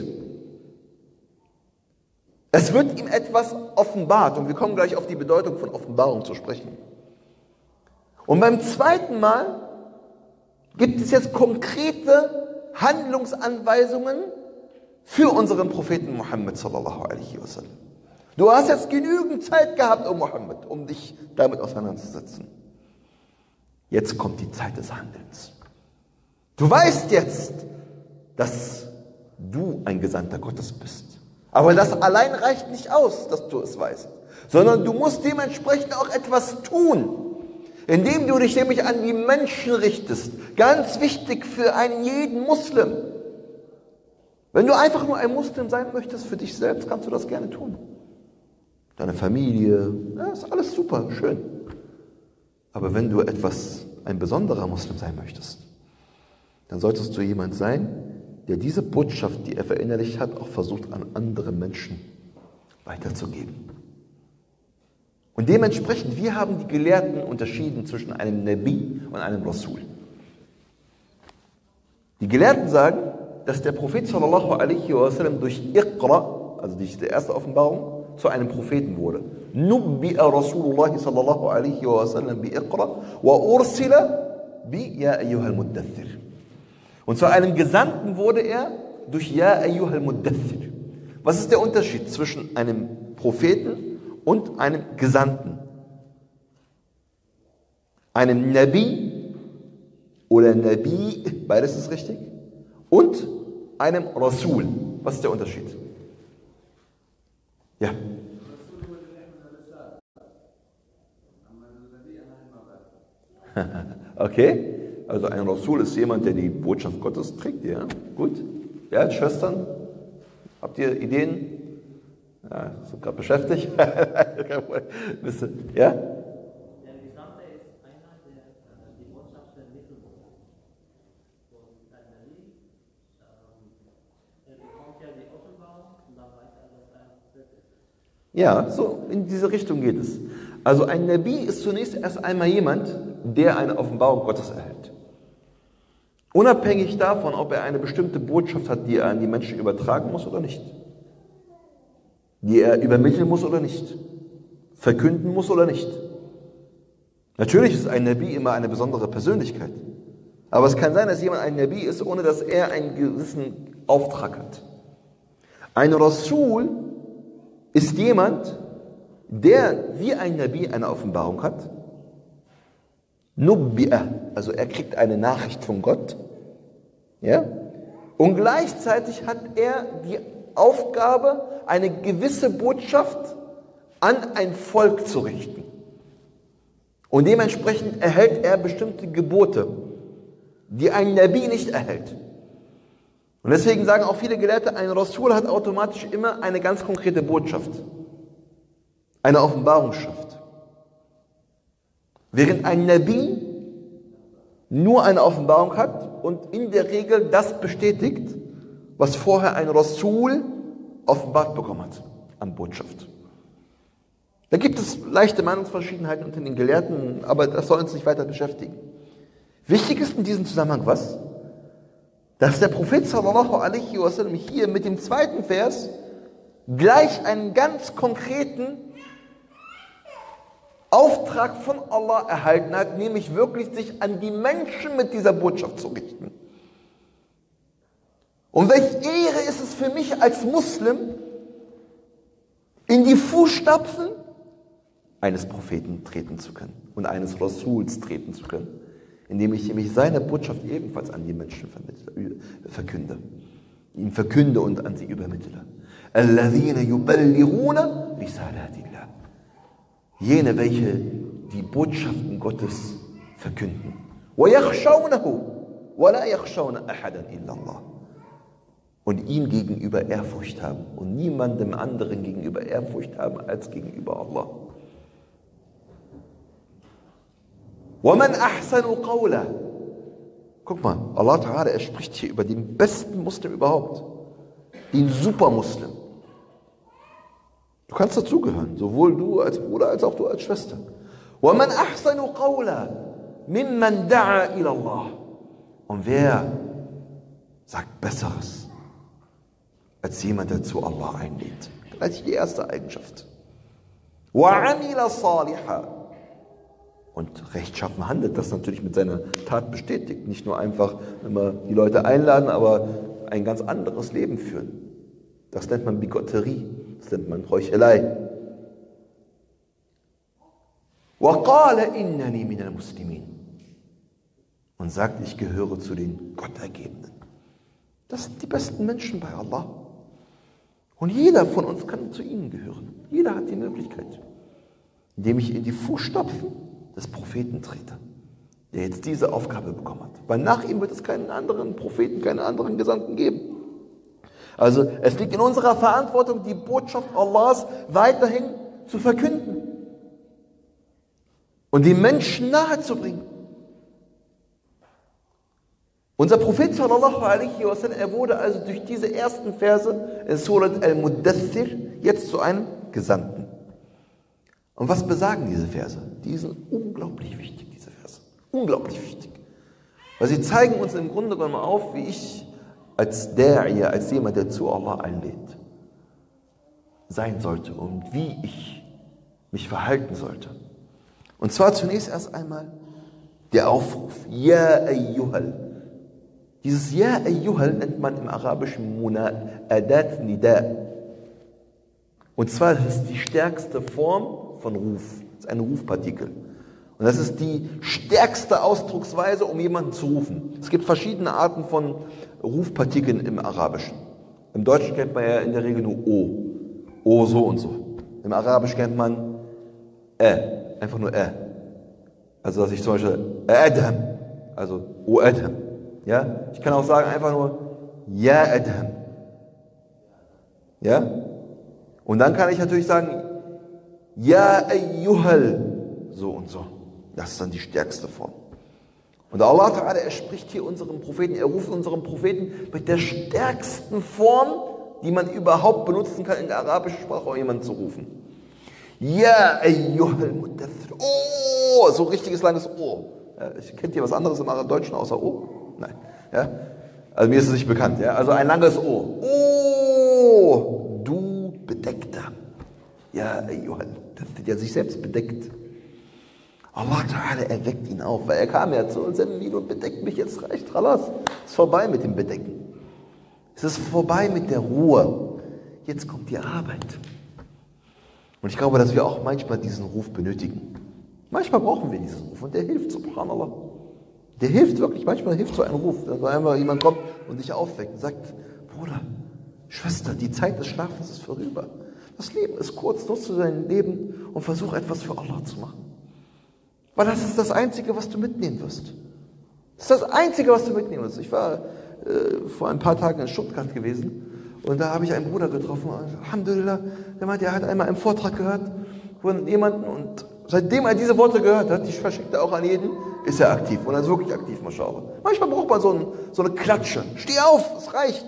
Es wird ihm etwas offenbart und wir kommen gleich auf die Bedeutung von Offenbarung zu sprechen. Und beim zweiten Mal gibt es jetzt konkrete Handlungsanweisungen, für unseren Propheten Muhammad sallallahu alaihi wasallam. Du hast jetzt genügend Zeit gehabt, O Muhammad, um dich damit auseinanderzusetzen. Jetzt kommt die Zeit des Handelns. Du weißt jetzt, dass du ein Gesandter Gottes bist. Aber das allein reicht nicht aus, dass du es weißt, sondern du musst dementsprechend auch etwas tun, indem du dich nämlich an die Menschen richtest. Ganz wichtig für einen jeden Muslim. Wenn du einfach nur ein Muslim sein möchtest für dich selbst, kannst du das gerne tun. Deine Familie, ja, ist alles super, schön. Aber wenn du ein besonderer Muslim sein möchtest, dann solltest du jemand sein, der diese Botschaft, die er verinnerlicht hat, auch versucht, an andere Menschen weiterzugeben. Und dementsprechend, wir haben die Gelehrten unterschieden zwischen einem Nabi und einem Rasul. Die Gelehrten sagen, dass der Prophet sallallahu alaihi wasallam durch Iqra, also durch die erste Offenbarung, zu einem Propheten wurde. Nubbi'a Rasulullah sallallahu alaihi wasallam bi Iqra wa ursila bi Ya ayyuhal Muddathir. Und zu einem Gesandten wurde er durch Ya ayyuhal Muddathir. Was ist der Unterschied zwischen einem Propheten und einem Gesandten? Einem Nabi oder Nabi, beides ist richtig, und einem Rasul. Was ist der Unterschied? Ja. Okay. Also ein Rasul ist jemand, der die Botschaft Gottes trägt, ja, gut. Ja, Schwestern, habt ihr Ideen? Ja, sind gerade beschäftigt. Ja? Der Gesandte ist einer, der die Botschaft vermitteln muss. Und ein Nabi, er bekommt ja die Offenbarung und dann weiß er, dass er wird. Ja, so in diese Richtung geht es. Also ein Nabi ist zunächst erst einmal jemand, der eine Offenbarung Gottes erhält. Unabhängig davon, ob er eine bestimmte Botschaft hat, die er an die Menschen übertragen muss oder nicht. Die er übermitteln muss oder nicht. Verkünden muss oder nicht. Natürlich ist ein Nabi immer eine besondere Persönlichkeit. Aber es kann sein, dass jemand ein Nabi ist, ohne dass er einen gewissen Auftrag hat. Ein Rasul ist jemand, der wie ein Nabi eine Offenbarung hat. Nubbi'a, also er kriegt eine Nachricht von Gott. Ja? Und gleichzeitig hat er die Aufgabe, eine gewisse Botschaft an ein Volk zu richten. Und dementsprechend erhält er bestimmte Gebote, die ein Nabi nicht erhält. Und deswegen sagen auch viele Gelehrte, ein Rasul hat automatisch immer eine ganz konkrete Botschaft, eine Offenbarungsschrift. Während ein Nabi nur eine Offenbarung hat und in der Regel das bestätigt, was vorher ein Rasul offenbart bekommen hat an Botschaft. Da gibt es leichte Meinungsverschiedenheiten unter den Gelehrten, aber das soll uns nicht weiter beschäftigen. Wichtig ist in diesem Zusammenhang was? Dass der Prophet sallallahu alaihi wasallam hier mit dem zweiten Vers gleich einen ganz konkreten Auftrag von Allah erhalten hat, nämlich wirklich sich an die Menschen mit dieser Botschaft zu richten. Und welche Ehre ist es für mich als Muslim, in die Fußstapfen eines Propheten treten zu können und eines Rasuls treten zu können, indem ich nämlich seine Botschaft ebenfalls an die Menschen verkünde, ihm verkünde und an sie übermittle. الَّذِينَ يُبَلِّغُونَ رِسَالَاتِ اللَّهِ. Jene, welche die Botschaften Gottes verkünden. وَيَخْشَوْنَهُ وَلَا يَخْشَوْنَ أَحَدًا إِلَّا اللَّهِ. Und ihm gegenüber Ehrfurcht haben und niemandem anderen gegenüber Ehrfurcht haben als gegenüber Allah. وَمَنْ أَحْسَنُ قَوْلًا. Guck mal, Allah Ta'ala, er spricht hier über den besten Muslim überhaupt. Den Supermuslim. Du kannst dazugehören, sowohl du als Bruder als auch du als Schwester. وَمَنْ أَحْسَنُ قَوْلًا مِمَّنْ دَعَا إِلَى اللَّهِ. Und wer sagt Besseres als jemand, der zu Allah einlädt? Gleich die erste Eigenschaft. وَعَمِلَ صَالِحًا. Und rechtschaffen handelt, das natürlich mit seiner Tat bestätigt. Nicht nur einfach immer die Leute einladen, aber ein ganz anderes Leben führen. Das nennt man Bigotterie, das nennt man Heuchelei. وَقَالَ إِنَّنِي مِنَ الْمُسْلِمِينَ und sagt, ich gehöre zu den Gottergebenen. Das sind die besten Menschen bei Allah. Und jeder von uns kann zu ihnen gehören. Jeder hat die Möglichkeit, indem ich in die Fußstapfen des Propheten trete, der jetzt diese Aufgabe bekommen hat. Weil nach ihm wird es keinen anderen Propheten, keinen anderen Gesandten geben. Also es liegt in unserer Verantwortung, die Botschaft Allahs weiterhin zu verkünden und die Menschen nahezubringen. Unser Prophet sallallahu alaihi wasallam, er wurde also durch diese ersten Verse in Surat al-Muddathir jetzt zu einem Gesandten. Und was besagen diese Verse? Die sind unglaublich wichtig, diese Verse. Unglaublich wichtig. Weil sie zeigen uns im Grunde genommen auf, wie ich als Da'iya, als jemand, der zu Allah einlädt, sein sollte und wie ich mich verhalten sollte. Und zwar zunächst erst einmal der Aufruf, Ya ayyuhal. Dieses Ya ayyuhal nennt man im Arabischen Adat Nida. Und zwar das ist die stärkste Form von Ruf. Das ist ein Rufpartikel. Und das ist die stärkste Ausdrucksweise, um jemanden zu rufen. Es gibt verschiedene Arten von Rufpartikeln im Arabischen. Im Deutschen kennt man ja in der Regel nur O. O so und so. Im Arabischen kennt man einfach nur Also dass ich zum Beispiel Adam, also O Adam. Ja? Ich kann auch sagen einfach nur Ja Adam. Ja? Und dann kann ich natürlich sagen Ja ayyuhal, so und so. Das ist dann die stärkste Form. Und Allah Ta'ala, er spricht hier unserem Propheten, er ruft unserem Propheten mit der stärksten Form, die man überhaupt benutzen kann in der arabischen Sprache, um jemanden zu rufen. Ja ayyuhal Muddathir. Oh, so richtiges langes O. Ja, kennt ihr was anderes im Deutschen außer O? Nein. Ja? Also mir ist es nicht bekannt. Ja? Also ein langes O. Oh, du Bedeckter. Ja ayyuhal Muddathir, der sich selbst bedeckt. Allah Ta'ala erweckt ihn auf, weil er kam ja zu uns und bedeckt mich, jetzt reicht Khalas. Es ist vorbei mit dem Bedecken. Es ist vorbei mit der Ruhe. Jetzt kommt die Arbeit. Und ich glaube, dass wir auch manchmal diesen Ruf benötigen. Manchmal brauchen wir diesen Ruf und der hilft, subhanallah. Der hilft wirklich, manchmal hilft so ein Ruf, dass einfach jemand kommt und dich aufweckt und sagt, Bruder, Schwester, die Zeit des Schlafens ist vorüber. Das Leben ist kurz, nutze dein Leben und versuch etwas für Allah zu machen. Weil das ist das Einzige, was du mitnehmen wirst. Das ist das Einzige, was du mitnehmen wirst. Ich war vor ein paar Tagen in Stuttgart gewesen und da habe ich einen Bruder getroffen. Alhamdulillah, der meinte, er hat einmal einen Vortrag gehört von jemandem und seitdem er diese Worte gehört hat, ich verschickte auch an jeden, ist er aktiv. Und er ist wirklich aktiv, mashallah. Manchmal braucht man so eine Klatsche. Steh auf, es reicht.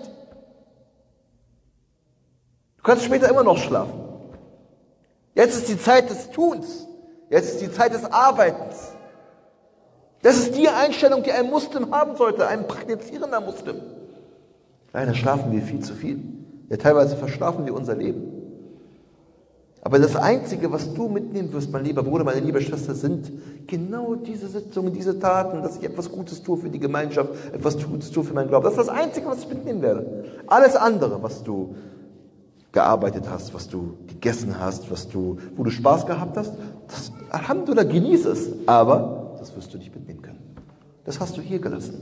Du kannst später immer noch schlafen. Jetzt ist die Zeit des Tuns. Jetzt ist die Zeit des Arbeitens. Das ist die Einstellung, die ein Muslim haben sollte, ein praktizierender Muslim. Leider schlafen wir viel zu viel. Ja, teilweise verschlafen wir unser Leben. Aber das Einzige, was du mitnehmen wirst, mein lieber Bruder, meine liebe Schwester, sind genau diese Sitzungen, diese Taten, dass ich etwas Gutes tue für die Gemeinschaft, etwas Gutes tue für meinen Glauben. Das ist das Einzige, was ich mitnehmen werde. Alles andere, was du gearbeitet hast, was du gegessen hast, wo du Spaß gehabt hast, das, Alhamdulillah, genieß es, aber das wirst du nicht mitnehmen können. Das hast du hier gelassen.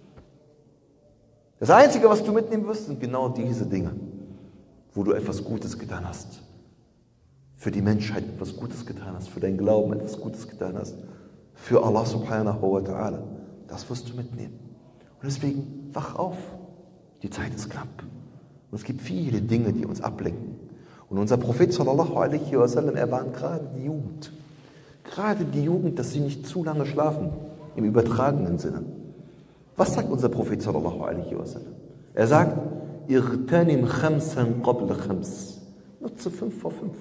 Das Einzige, was du mitnehmen wirst, sind genau diese Dinge, wo du etwas Gutes getan hast. Für die Menschheit etwas Gutes getan hast, für deinen Glauben etwas Gutes getan hast, für Allah subhanahu wa ta'ala. Das wirst du mitnehmen. Und deswegen, wach auf. Die Zeit ist knapp. Und es gibt viele Dinge, die uns ablenken. Und unser Prophet sallallahu alaihi wasallam, er warnt gerade die Jugend. Gerade die Jugend, dass sie nicht zu lange schlafen, im übertragenen Sinne. Was sagt unser Prophet sallallahu alaihi wasallam? Er sagt, Irtanim khamsan qabla khams. Nutze 5 vor 5.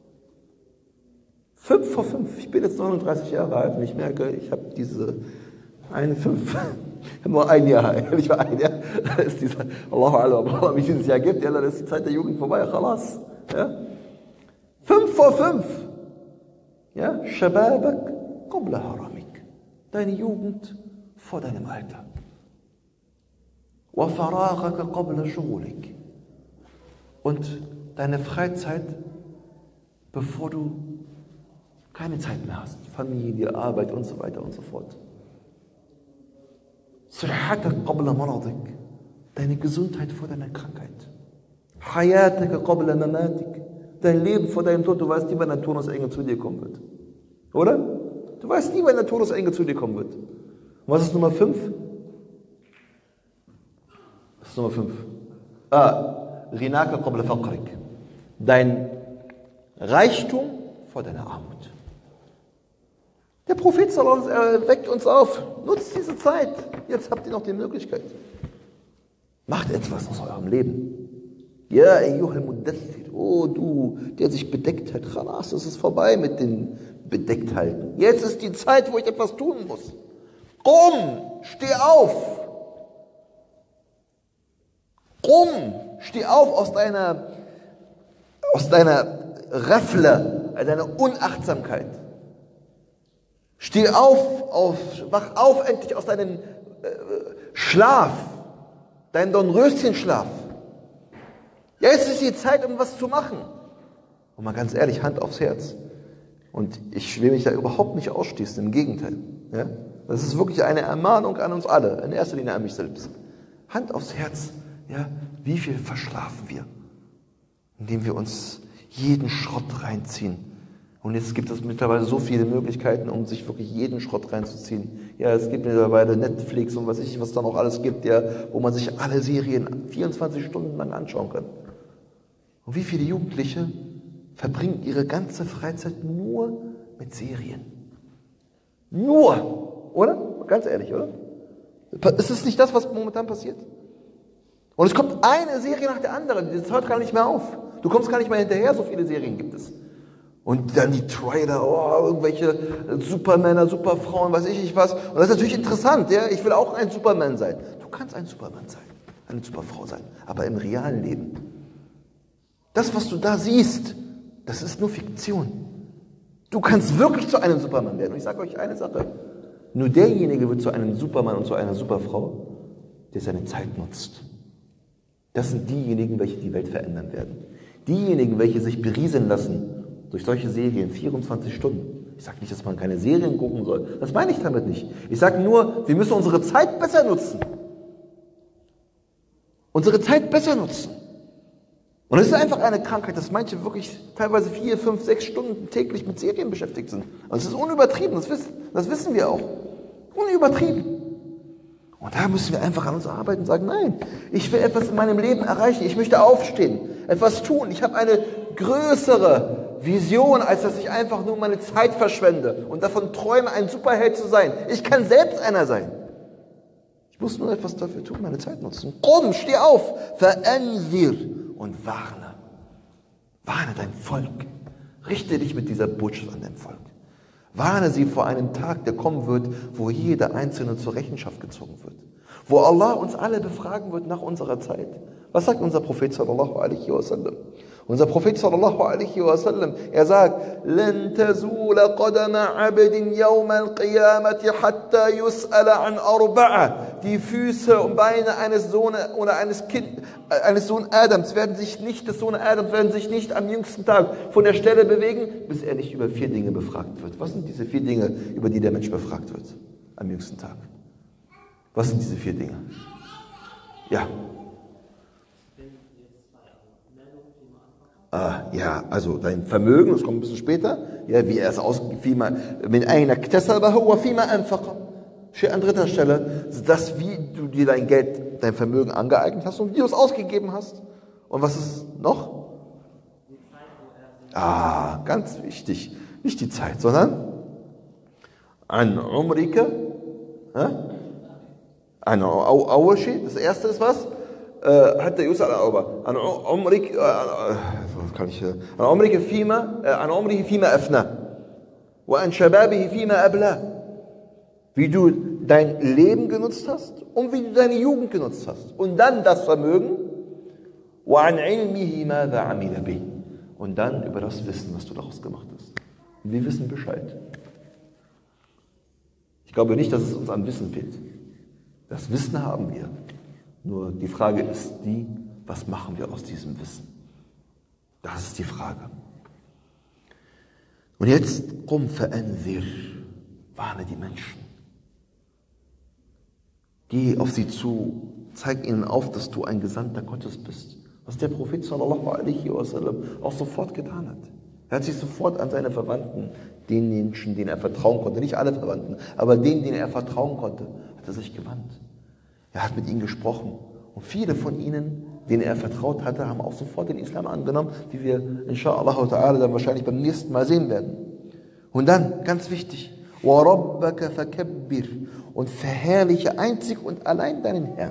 5 vor 5. Ich bin jetzt 39 Jahre alt und ich merke, ich habe diese eine 5. Ich habe nur ein Jahr, ehrlich war ein Jahr. Da ist dieser, Allahu Akbar, wie dieses Jahr gibt, ja, dann ist die Zeit der Jugend vorbei, khalas. Ja? 5 vor 5. Ja? Shababak qabla haramik. Deine Jugend vor deinem Alter. Wa faraghaka qabla shughulik. und deine Freizeit, bevor du keine Zeit mehr hast. Familie, Arbeit und so weiter und so fort. Sihhatak qabla maradik. Deine Gesundheit vor deiner Krankheit. Hayatak qabla mamatik. Dein Leben vor deinem Tod. Du weißt nie, wann der Todesengel zu dir kommen wird. Oder? Du weißt nie, wann der Todesengel zu dir kommen wird. Und was ist Nummer 5? Was ist Nummer 5? Ghinaka qabla faqrik. Dein Reichtum vor deiner Armut. Der Prophet sallallahu alaihi wasallam weckt uns auf. Nutzt diese Zeit. Jetzt habt ihr noch die Möglichkeit. Macht etwas aus eurem Leben. Ja, ayyuhal muddaththir. Oh, du, der sich bedeckt hat. Khalas, es ist vorbei mit dem Bedeckthalten. Jetzt ist die Zeit, wo ich etwas tun muss. Qum, steh auf. Qum, steh auf aus deiner Rafle, deiner Unachtsamkeit. Steh wach auf endlich aus deinem Schlaf, deinem Dornröschenschlaf. Jetzt ist die Zeit, um was zu machen. Und mal ganz ehrlich, Hand aufs Herz. Und ich will mich da überhaupt nicht ausschließen, im Gegenteil. Ja? Das ist wirklich eine Ermahnung an uns alle, in erster Linie an mich selbst. Hand aufs Herz, ja? Wie viel verschlafen wir? Indem wir uns jeden Schrott reinziehen. Und jetzt gibt es mittlerweile so viele Möglichkeiten, um sich wirklich jeden Schrott reinzuziehen. Ja, es gibt mittlerweile Netflix und was da noch alles gibt, ja, wo man sich alle Serien 24 Stunden lang anschauen kann. Und wie viele Jugendliche verbringen ihre ganze Freizeit nur mit Serien? Nur! Oder? Ganz ehrlich, oder? Ist es nicht das, was momentan passiert? Und es kommt eine Serie nach der anderen. Das hört gar nicht mehr auf. Du kommst gar nicht mehr hinterher, so viele Serien gibt es. Und dann die Trailer, irgendwelche Supermänner, Superfrauen, weiß ich nicht was. Und das ist natürlich interessant, ja. Ich will auch ein Superman sein. Du kannst ein Superman sein, eine Superfrau sein, aber im realen Leben. Das, was du da siehst, das ist nur Fiktion. Du kannst wirklich zu einem Superman werden. Und ich sage euch eine Sache. Nur derjenige wird zu einem Superman und zu einer Superfrau, der seine Zeit nutzt. Das sind diejenigen, welche die Welt verändern werden. Diejenigen, welche sich berieseln lassen durch solche Serien, 24 Stunden. Ich sage nicht, dass man keine Serien gucken soll. Das meine ich damit nicht. Ich sage nur, wir müssen unsere Zeit besser nutzen. Unsere Zeit besser nutzen. Und es ist einfach eine Krankheit, dass manche wirklich teilweise 4, 5, 6 Stunden täglich mit Serien beschäftigt sind. Und es ist unübertrieben, das wissen wir auch. Unübertrieben. Und da müssen wir einfach an uns arbeiten und sagen, nein, ich will etwas in meinem Leben erreichen, ich möchte aufstehen, etwas tun. Ich habe eine größere Vision, als dass ich einfach nur meine Zeit verschwende und davon träume, ein Superheld zu sein. Ich kann selbst einer sein. Ich muss nur etwas dafür tun, meine Zeit nutzen. Komm, steh auf, veranzir und warne. Warne dein Volk. Richte dich mit dieser Botschaft an dein Volk. Warne sie vor einem Tag, der kommen wird, wo jeder Einzelne zur Rechenschaft gezogen wird. Wo Allah uns alle befragen wird nach unserer Zeit. Was sagt unser Prophet sallallahu alaihi wasallam? Unser Prophet sallallahu alaihi wasallam, er sagt, لَن تَزُولَ قَدَمَ عَبْدٍ يَوْمَ الْقِيَامَةِ حَتَّى يُسْأَلَ عَنْ أَرْبَعَةٍ. Die Füße und Beine eines Sohnes oder eines Sohn Adams werden sich nicht am jüngsten Tag von der Stelle bewegen, bis er nicht über 4 Dinge befragt wird. Was sind diese 4 Dinge, über die der Mensch befragt wird am jüngsten Tag? Was sind diese 4 Dinge? Ja. Ja, also dein Vermögen, das kommt ein bisschen später, ja, wie er es ausgegeben hat, mit einer Ktasabahu wa fima anfaqa. Steht an 3. Stelle, das, wie du dir dein Geld, dein Vermögen angeeignet hast und wie du es ausgegeben hast. Und was ist noch? Ganz wichtig. Nicht die Zeit, sondern an Umrika, an Awashi, das erste ist was? حتى يسأل عن عمرك عن عمره فيما أفناه وعن شبابه فيما أبلاه. Wie du dein Leben genutzt hast und wie du deine Jugend genutzt hast. Und dann das Vermögen وعن علمه ماذا عمل به. Und dann über das Wissen, was du daraus gemacht hast. Wir wissen Bescheid. Ich glaube nicht, dass es uns an Wissen fehlt. Das Wissen haben wir. Nur die Frage ist die, was machen wir aus diesem Wissen? Das ist die Frage. Und jetzt, qum fa'anzir, warne die Menschen. Geh auf sie zu, zeig ihnen auf, dass du ein Gesandter Gottes bist. Was der Prophet sallallahu alaihi wasallam auch sofort getan hat. Er hat sich sofort an seine Verwandten, den Menschen, denen er vertrauen konnte, nicht alle Verwandten, aber denen er vertrauen konnte, hat er sich gewandt. Er hat mit ihnen gesprochen. Und viele von ihnen, denen er vertraut hatte, haben auch sofort den Islam angenommen, wie wir inshallah ta'ala dann wahrscheinlich beim nächsten Mal sehen werden. Und dann, ganz wichtig, وَرَبَّكَ فَكَبِّرْ, und verherrliche einzig und allein deinen Herrn.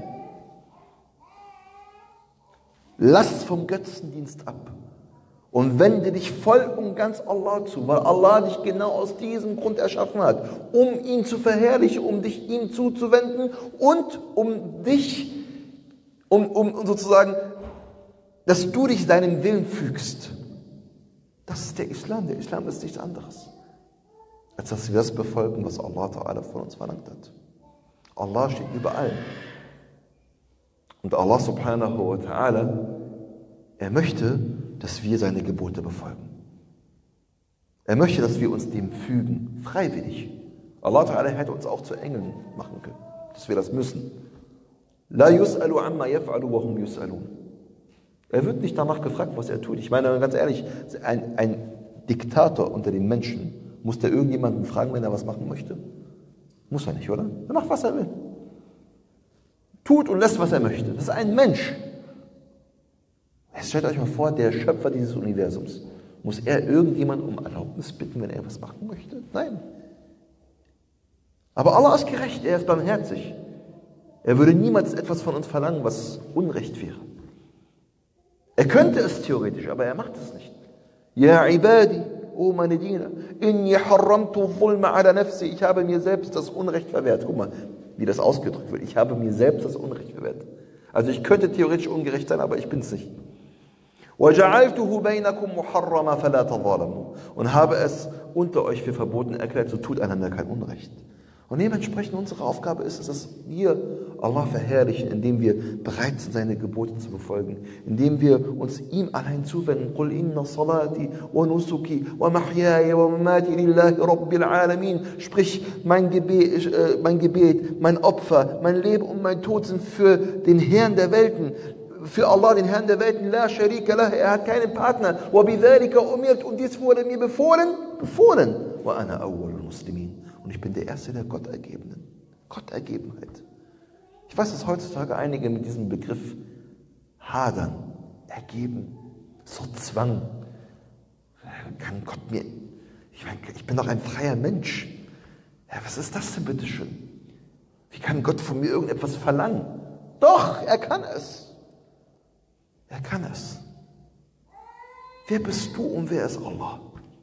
Lass vom Götzendienst ab und wende dich voll und ganz Allah zu, weil Allah dich genau aus diesem Grund erschaffen hat, um ihn zu verherrlichen, um dich ihm zuzuwenden und um dich, um sozusagen, dass du dich seinem Willen fügst. Das ist der Islam. Der Islam ist nichts anderes, als dass wir das befolgen, was Allah Ta'ala von uns verlangt hat. Allah steht über allem. Und Allah subhanahu wa ta'ala, er möchte, dass wir seine Gebote befolgen. Er möchte, dass wir uns dem fügen, freiwillig. Allah Ta'ala hätte uns auch zu Engeln machen können, dass wir das müssen. La yus'alu amma yaf'alu wa hum yus'alun. Er wird nicht danach gefragt, was er tut. Ich meine, ganz ehrlich, ein Diktator unter den Menschen, muss der irgendjemanden fragen, wenn er was machen möchte? Muss er nicht, oder? Er macht, was er will. Tut und lässt, was er möchte. Das ist ein Mensch. Jetzt stellt euch mal vor, der Schöpfer dieses Universums. Muss er irgendjemanden um Erlaubnis bitten, wenn er was machen möchte? Nein. Aber Allah ist gerecht, er ist barmherzig. Er würde niemals etwas von uns verlangen, was Unrecht wäre. Er könnte es theoretisch, aber er macht es nicht. Ja, Ibadi, o meine Diener, inni harramtu zulma ala nafsi, ich habe mir selbst das Unrecht verwehrt. Guck mal, wie das ausgedrückt wird. Ich habe mir selbst das Unrecht verwehrt. Also ich könnte theoretisch ungerecht sein, aber ich bin es nicht. وَجَعَلْتُهُ بَيْنَكُمْ مُحَرَّمًا فَلَا تَظَالَمُوا, und habe es unter euch für verboten erklärt, so tut einander kein Unrecht. Und dementsprechend unsere Aufgabe ist es, dass wir Allah verherrlichen, indem wir bereit sind, seine Gebote zu befolgen, indem wir uns ihm allein zuwenden. قُلْ إِنَّ صَلَاتِي وَنُسُكِي وَمَحْيَايَ وَمَمَاتِي لِلَّهِ رَبِّ الْعَالَمِينَ. Sprich, mein Gebet, mein Opfer, mein Leben und mein Tod sind für den Herrn der Welten, für Allah, den Herrn der Welten. La sharika lah, er hat keinen Partner. وَبِذَلِكَ أُمِرْتُ, und dies wurde mir befohlen. وَأَنَا أَوَّلُ الْمُسْلِمِينَ, und ich bin der Erste der Gottergebenen. Gottergebenheit. Ich weiß, dass heutzutage einige mit diesem Begriff hadern, ergeben, so Zwang. Kann Gott mir, ich bin doch ein freier Mensch. Ja, was ist das denn bitteschön? Wie kann Gott von mir irgendetwas verlangen? Doch, er kann es. Er kann es. Wer bist du und wer ist Allah?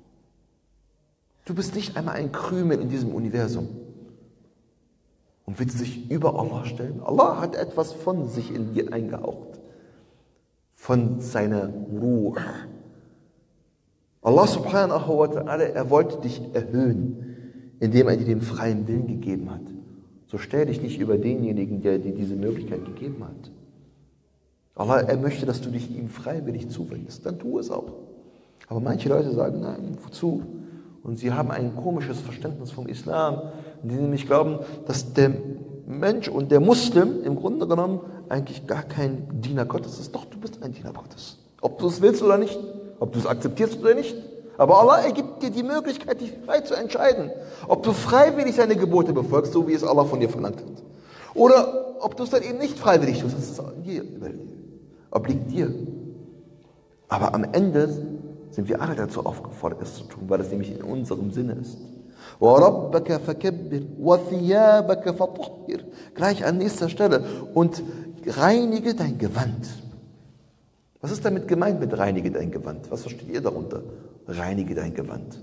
Du bist nicht einmal ein Krümel in diesem Universum und willst dich über Allah stellen. Allah hat etwas von sich in dir eingehaucht, von seiner Ruh. Allah subhanahu wa ta'ala, er wollte dich erhöhen, indem er dir den freien Willen gegeben hat. So stell dich nicht über denjenigen, der dir diese Möglichkeit gegeben hat. Allah, er möchte, dass du dich ihm freiwillig zuwendest, dann tu es auch. Aber manche Leute sagen, nein, wozu? Und sie haben ein komisches Verständnis vom Islam, die nämlich glauben, dass der Mensch und der Muslim im Grunde genommen eigentlich gar kein Diener Gottes ist. Doch, du bist ein Diener Gottes. Ob du es willst oder nicht, ob du es akzeptierst oder nicht. Aber Allah, er gibt dir die Möglichkeit, dich frei zu entscheiden. Ob du freiwillig seine Gebote befolgst, so wie es Allah von dir verlangt hat. Oder ob du es dann eben nicht freiwillig tust. Das ist dir, obliegt dir. Aber am Ende sind wir alle dazu aufgefordert, es zu tun, weil es nämlich in unserem Sinne ist. وَرَبَّكَ فَكَبِّرْ وَثِيَابَكَ فَطَهِّرْ. Gleich an nächster Stelle. Und reinige dein Gewand. Was ist damit gemeint mit reinige dein Gewand? Was versteht ihr darunter? Reinige dein Gewand.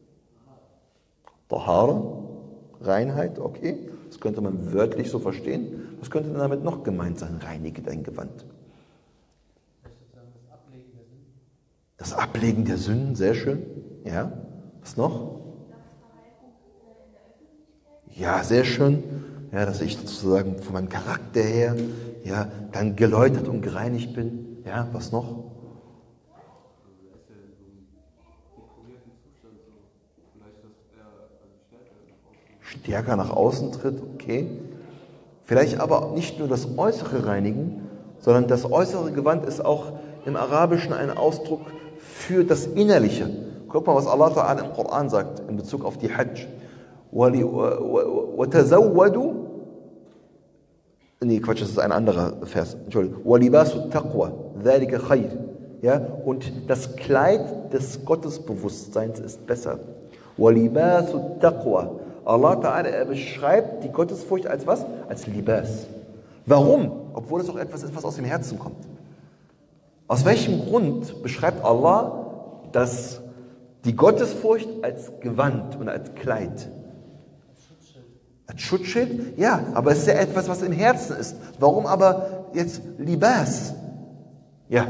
Tahara, Reinheit, okay. Das könnte man wörtlich so verstehen. Was könnte damit noch gemeint sein? Reinige dein Gewand. Das Ablegen der Sünden, sehr schön. Ja, was noch? Ja, sehr schön. Ja, dass ich sozusagen von meinem Charakter her, ja, dann geläutert und gereinigt bin. Ja, was noch? stärker nach außen tritt, okay. Vielleicht aber nicht nur das Äußere reinigen, sondern das äußere Gewand ist auch im Arabischen ein Ausdruck für das Innerliche. Guck mal, was Allah Ta'ala im Koran sagt in Bezug auf die Hajj. وَتَزَوَّدُوا Nee, Quatsch, das ist ein anderer Vers. Entschuldigung. وَلِبَاسُ التَّقْوَى ذَلِكَ خَيْرٌ. Ja, und das Kleid des Gottesbewusstseins ist besser. وَلِبَاسُ التَّقْوَى. Allah Ta'ala, er beschreibt die Gottesfurcht als was? Als Libas. Warum? Obwohl es auch etwas ist, was aus dem Herzen kommt. Aus welchem Grund beschreibt Allah die Gottesfurcht als Gewand und als Kleid? Als Schutzschild? Ja, aber es ist ja etwas, was im Herzen ist. Warum aber jetzt Libas? Ja.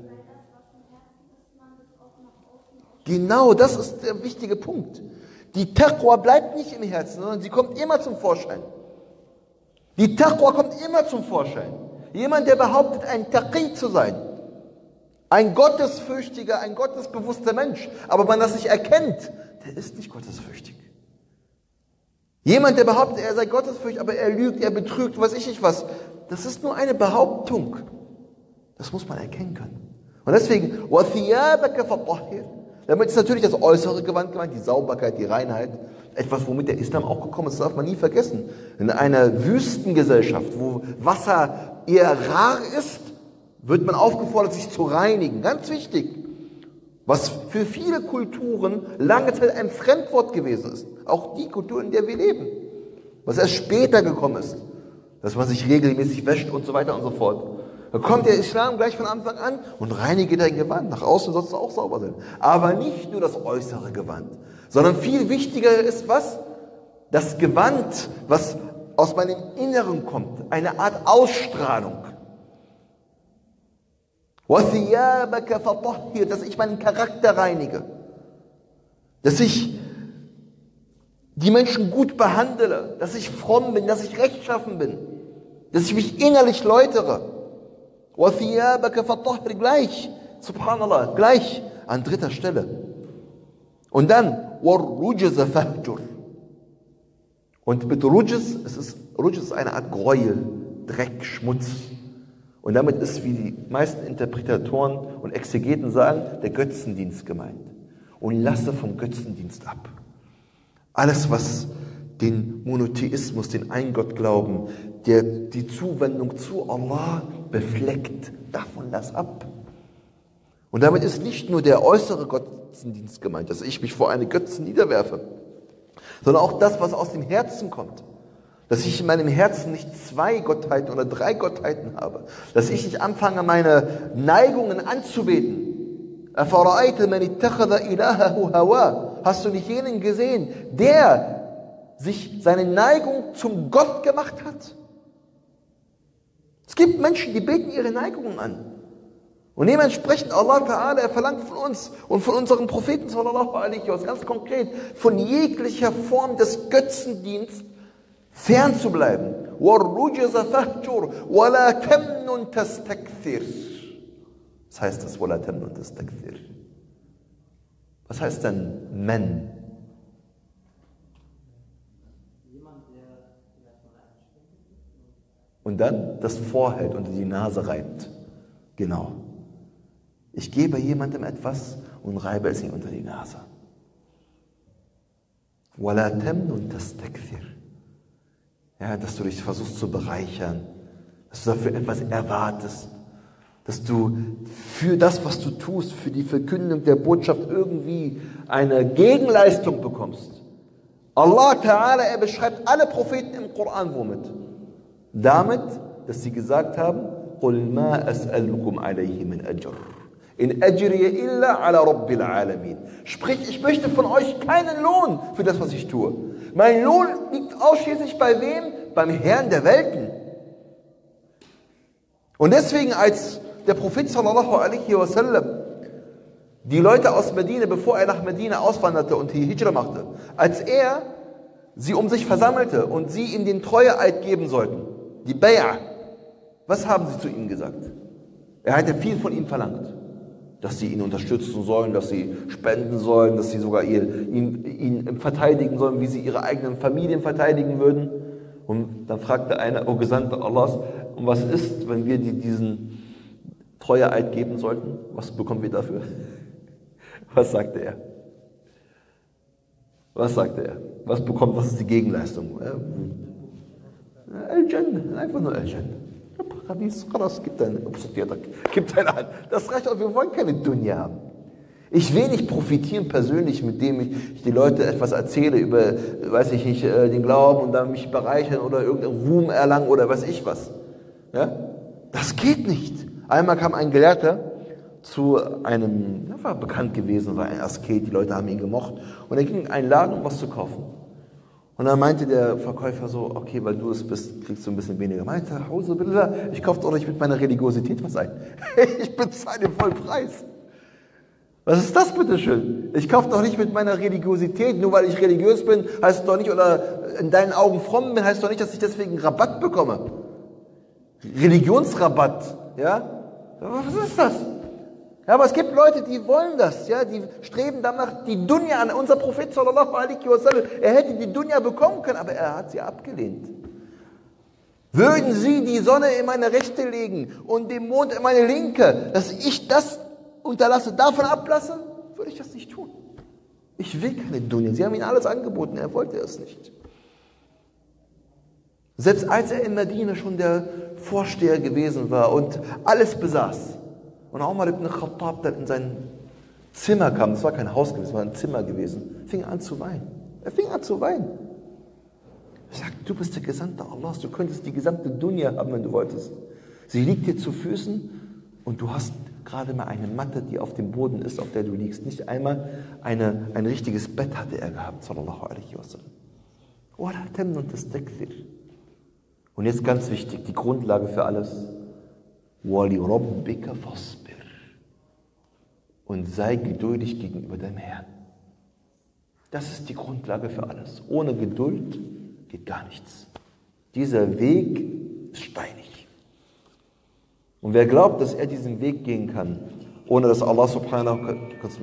Genau, das ist der wichtige Punkt. Die Taqwa bleibt nicht im Herzen, sondern sie kommt immer zum Vorschein. Die Taqwa kommt immer zum Vorschein. Jemand, der behauptet, ein Taqi zu sein, ein gottesfürchtiger, ein gottesbewusster Mensch, aber man das nicht erkennt, der ist nicht gottesfürchtig. Jemand, der behauptet, er sei gottesfürchtig, aber er lügt, er betrügt, weiß ich nicht was, das ist nur eine Behauptung. Das muss man erkennen können. Und deswegen, وَثِيَابَكَ فَطَهِّرْ. Damit ist natürlich das äußere Gewand gemeint, die Sauberkeit, die Reinheit. Etwas, womit der Islam auch gekommen ist, das darf man nie vergessen. In einer Wüstengesellschaft, wo Wasser eher rar ist, wird man aufgefordert, sich zu reinigen. Ganz wichtig. Was für viele Kulturen lange Zeit ein Fremdwort gewesen ist. Auch die Kultur, in der wir leben. Was erst später gekommen ist. Dass man sich regelmäßig wäscht und so weiter und so fort. Da kommt der Islam gleich von Anfang an und reinige dein Gewand. Nach außen sollst du auch sauber sein. Aber nicht nur das äußere Gewand, sondern viel wichtiger ist was? Das Gewand, was aus meinem Inneren kommt. Eine Art Ausstrahlung. وَثِيَابَكَ فَطَهِّرْ. Dass ich meinen Charakter reinige. Dass ich die Menschen gut behandle. Dass ich fromm bin, dass ich rechtschaffen bin. Dass ich mich innerlich läutere. وَثِيَابَكَ فَطَهِّرْ. Gleich, subhanallah, gleich an dritter Stelle. Und dann وَالرُّجْزَ فَهْجُرْ. Und mit Rujz, Rujz ist eine Art Gräuel, Dreck, Schmutz. Und damit ist, wie die meisten Interpretatoren und Exegeten sagen, der Götzendienst gemeint. Und lasse vom Götzendienst ab. Alles, was den Monotheismus, den Eingottglauben, die Zuwendung zu Allah befleckt, davon lass ab. Und damit ist nicht nur der äußere Götzendienst gemeint, dass ich mich vor eine Götzen niederwerfe, sondern auch das, was aus dem Herzen kommt. Dass ich in meinem Herzen nicht 2 Gottheiten oder 3 Gottheiten habe. Dass ich nicht anfange, meine Neigungen anzubeten. Hast du nicht jenen gesehen, der sich seine Neigung zum Gott gemacht hat? Es gibt Menschen, die beten ihre Neigungen an. Und dementsprechend Allah Ta'ala, er verlangt von uns und von unseren Propheten sallallahu alaihi wa sallam ganz konkret von jeglicher Form des Götzendienstes fern zu bleiben. وَالرُّجْزَ فَهْجُرْ وَلَا تَمْنُنْ تَسْتَكْثِرْ. Was heißt das? وَلَا تَمْنُنْ تَسْتَكْثِرْ. Was heißt denn Men? Und dann das vorhält und die Nase reibt. Genau. Ich gebe jemandem etwas und reibe es ihm unter die Nase. وَلَا تَمْنُنْ تَسْتَكْثِرْ. Ja, dass du dich versuchst zu bereichern, dass du dafür etwas erwartest, dass du für das, was du tust, für die Verkündung der Botschaft irgendwie eine Gegenleistung bekommst. Allah Ta'ala, er beschreibt alle Propheten im Koran womit? Damit, dass sie gesagt haben, قُلْ مَا أَسْأَلُكُمْ عَلَيْهِ مِنْ أَجْرٍ إِنْ أَجْرِيَ إِلَّا عَلَى رَبِّ الْعَالَمِينَ. Sprich, ich möchte von euch keinen Lohn für das, was ich tue. Mein Lohn liegt ausschließlich bei wem? Beim Herrn der Welten. Und deswegen, als der Prophet sallallahu alaihi wasallam die Leute aus Medina, bevor er nach Medina auswanderte und die Hijra machte, als er sie um sich versammelte und sie ihm den Treueeid geben sollten, die Bay'a, was haben sie zu ihm gesagt? Er hatte viel von ihm verlangt. dass sie ihn unterstützen sollen, dass sie spenden sollen, dass sie sogar ihn verteidigen sollen, wie sie ihre eigenen Familien verteidigen würden. Und dann fragte einer, o Gesandter Allahs, und was ist, wenn wir diesen Treueeid geben sollten? Was bekommen wir dafür? Was sagte er? Was sagte er? Was ist die Gegenleistung? Al-Jannah, einfach nur Al-Jannah. Paradies, gib deine Hand. Das reicht auch, wir wollen keine Dunya haben. Ich will nicht profitieren persönlich, mit dem ich die Leute etwas erzähle über, weiß ich nicht, den Glauben und dann mich bereichern oder irgendeinen Ruhm erlangen oder weiß ich was. Ja? Das geht nicht. Einmal kam ein Gelehrter zu einem, der war bekannt gewesen, war ein Asket, die Leute haben ihn gemocht und er ging in einen Laden, um was zu kaufen. Und dann meinte der Verkäufer so, okay, weil du es bist, kriegst du ein bisschen weniger. Meinte, ich kaufe doch nicht mit meiner Religiosität was ein. Ich bezahle den vollen Preis. Was ist das bitteschön? Ich kaufe doch nicht mit meiner Religiosität, nur weil ich religiös bin, heißt doch nicht, oder in deinen Augen fromm bin, heißt doch nicht, dass ich deswegen Rabatt bekomme. Religionsrabatt, ja? Was ist das? Ja, aber es gibt Leute, die wollen das, ja, die streben danach die Dunya an. Unser Prophet sallallahu alaihi wasallam, er hätte die Dunya bekommen können, aber er hat sie abgelehnt. Würden sie die Sonne in meine rechte legen und den Mond in meine linke, dass ich das unterlasse, davon ablasse, würde ich das nicht tun. Ich will keine Dunya. Sie haben ihm alles angeboten, er wollte es nicht. Selbst als er in Medina schon der Vorsteher gewesen war und alles besaß, und Umar ibn Khattab dann in sein Zimmer kam, es war kein Haus gewesen, es war ein Zimmer gewesen, fing an zu weinen. Er fing an zu weinen. Er sagt, du bist der Gesandte Allahs, du könntest die gesamte Dunya haben, wenn du wolltest. Sie liegt dir zu Füßen und du hast gerade mal eine Matte, die auf dem Boden ist, auf der du liegst. Nicht einmal ein richtiges Bett hatte er gehabt, sallallahu alaihi wasallam. Wala tamnun tastakthir. Und jetzt ganz wichtig, die Grundlage für alles. Wali rabbika fasbir. Und sei geduldig gegenüber deinem Herrn. Das ist die Grundlage für alles. Ohne Geduld geht gar nichts. Dieser Weg ist steinig. Und wer glaubt, dass er diesen Weg gehen kann, ohne dass Allah subhanahu wa ta'ala...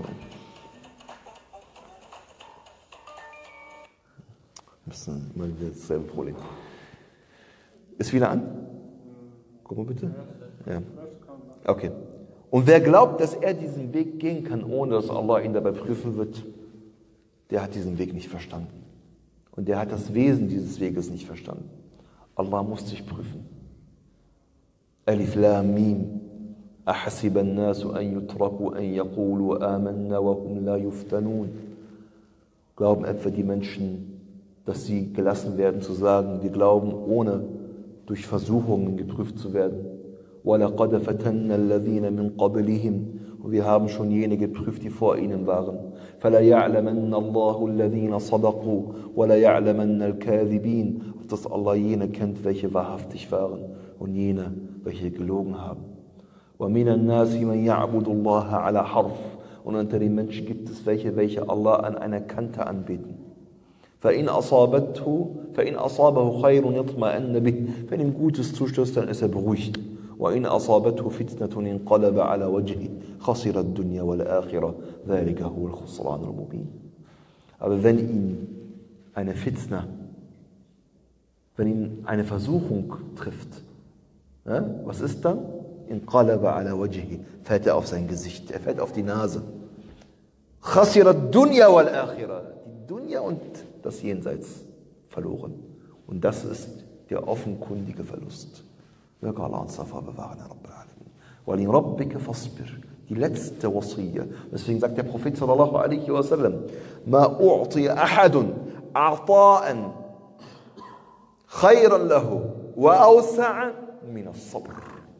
Das ist immer wieder dasselbe Problem. Ist wieder an? Guck mal bitte. Ja. Okay. Und wer glaubt, dass er diesen Weg gehen kann, ohne dass Allah ihn dabei prüfen wird, der hat diesen Weg nicht verstanden. Und der hat das Wesen dieses Weges nicht verstanden. Allah muss dich prüfen. Alif Lam Mim. أحسب الناس أن يتركوا أن يقولوا آمنا وهم لا يفتنون. Glauben etwa die Menschen, dass sie gelassen werden zu sagen, wir glauben, ohne durch Versuchungen geprüft zu werden. وَلَقَدْ فَتَنَّ الَّذِينَ مِنْ قَبْلِهِمْ. Und wir haben schon jene geprüft, die vor ihnen waren. فَلَيَعْلَمَنَّ اللَّهُ الَّذِينَ صَدَقُوا وَلَيَعْلَمَنَّ الْكَاذِبِينَ. Auf das Allah jene kennt, welche wahrhaftig waren und jene, welche gelogen haben. وَمِنَ النَّاسِ مَنْ يَعْبُدُ اللَّهَ عَلَى حَرْفٍ. Und unter den Menschen gibt es welche Allah an einer Kante anbeten. فَإِنْ أَصَابَهُ خَيْرٌ يَطْمَئَنَّ بِهِ. Wenn ihm Gutes zustößt, dann ist er beruhigt. وَإِنْ أَصَابَتْهُ فِتْنَةٌ انقلب على وجهه خسر الدنيا والآخرة ذلك هو الخسران المبين. Aber wenn ihn eine Fitna, wenn ihn eine Versuchung trifft, ja, was ist dann? انقلب على وجهه, fällt er auf sein Gesicht, er fällt auf die Nase. خسر الدنيا والآخرة. Die Dunya und das Jenseits verloren. Und das ist der offenkundige Verlust. Möge Allah uns davor bewahren, Herr Rabbil Alamin. وَلِرَبِّكَ فَاصْبِرْ. Die letzte Wasiyya. Deswegen sagt der Prophet sallallahu alaihi wasallam, مَا أُعْطِيَ أَحَدٌ عَطَاءً خَيْرًا لَهُ وَأَوْسَعًا مِنَ الصَّبْرِ.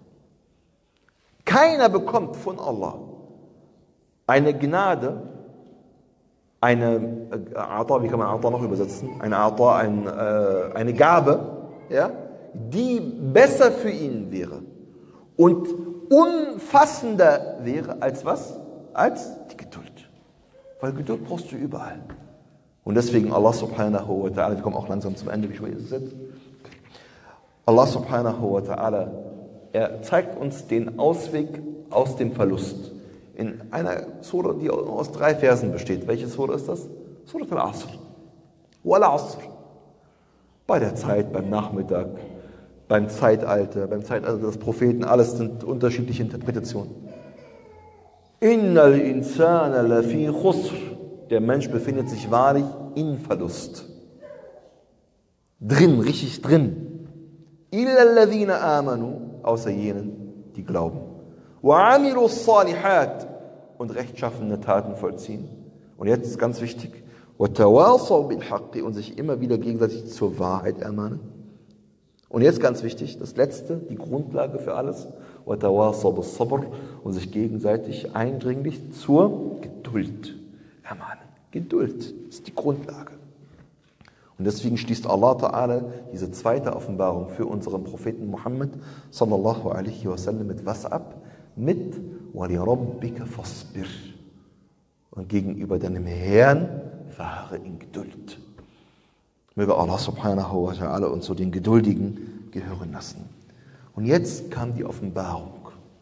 Keiner bekommt von Allah eine Gnade, eine Ata, wie kann man Ata noch übersetzen? Eine Ata, eine Gabe, ja, die besser für ihn wäre und umfassender wäre als was? Als die Geduld. Weil Geduld brauchst du überall. Und deswegen Allah subhanahu wa ta'ala, wir kommen auch langsam zum Ende, wie schwer ist es jetzt? Allah subhanahu wa ta'ala, er zeigt uns den Ausweg aus dem Verlust, in einer Sura, die aus 3 Versen besteht. Welche Sura ist das? Surat al-Asr. Wal Asr. Bei der Zeit, beim Nachmittag, beim Zeitalter des Propheten, alles sind unterschiedliche Interpretationen. Innal insana lafi khusr. Der Mensch befindet sich wahrlich in Verlust. Drin, richtig drin. Illa alladhina amanu, außer jenen, die glauben. Wa amilu salihat, und rechtschaffene Taten vollziehen. Und jetzt ist ganz wichtig, wa tawasaw bil haqqi, und sich immer wieder gegenseitig zur Wahrheit ermahnen. Und jetzt ganz wichtig, das letzte, die Grundlage für alles, wa tawasaw bis sabr, und sich gegenseitig eindringlich zur Geduld ermahnen. Geduld ist die Grundlage. Und deswegen schließt Allah Ta'ala diese zweite Offenbarung für unseren Propheten Muhammad sallallahu alaihi wasallam mit was ab? Mit وَلِرَبِّكَ فَاصْبِرْ, und gegenüber deinem Herrn fahre in Geduld. Möge Allah subhanahu wa ta'ala uns zu den Geduldigen gehören lassen. Und jetzt kam die Offenbarung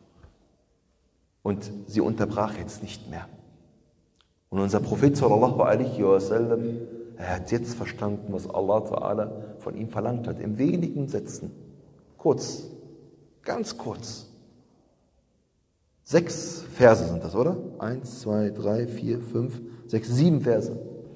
und sie unterbrach jetzt nicht mehr. Und unser Prophet sallallahu alaihi wasallam, er hat jetzt verstanden, was Allah Ta'ala von ihm verlangt hat, in wenigen Sätzen. Kurz, ganz kurz. 6 Verse sind das, oder? 1, 2, 3, 4, 5, 6, 7 Verse.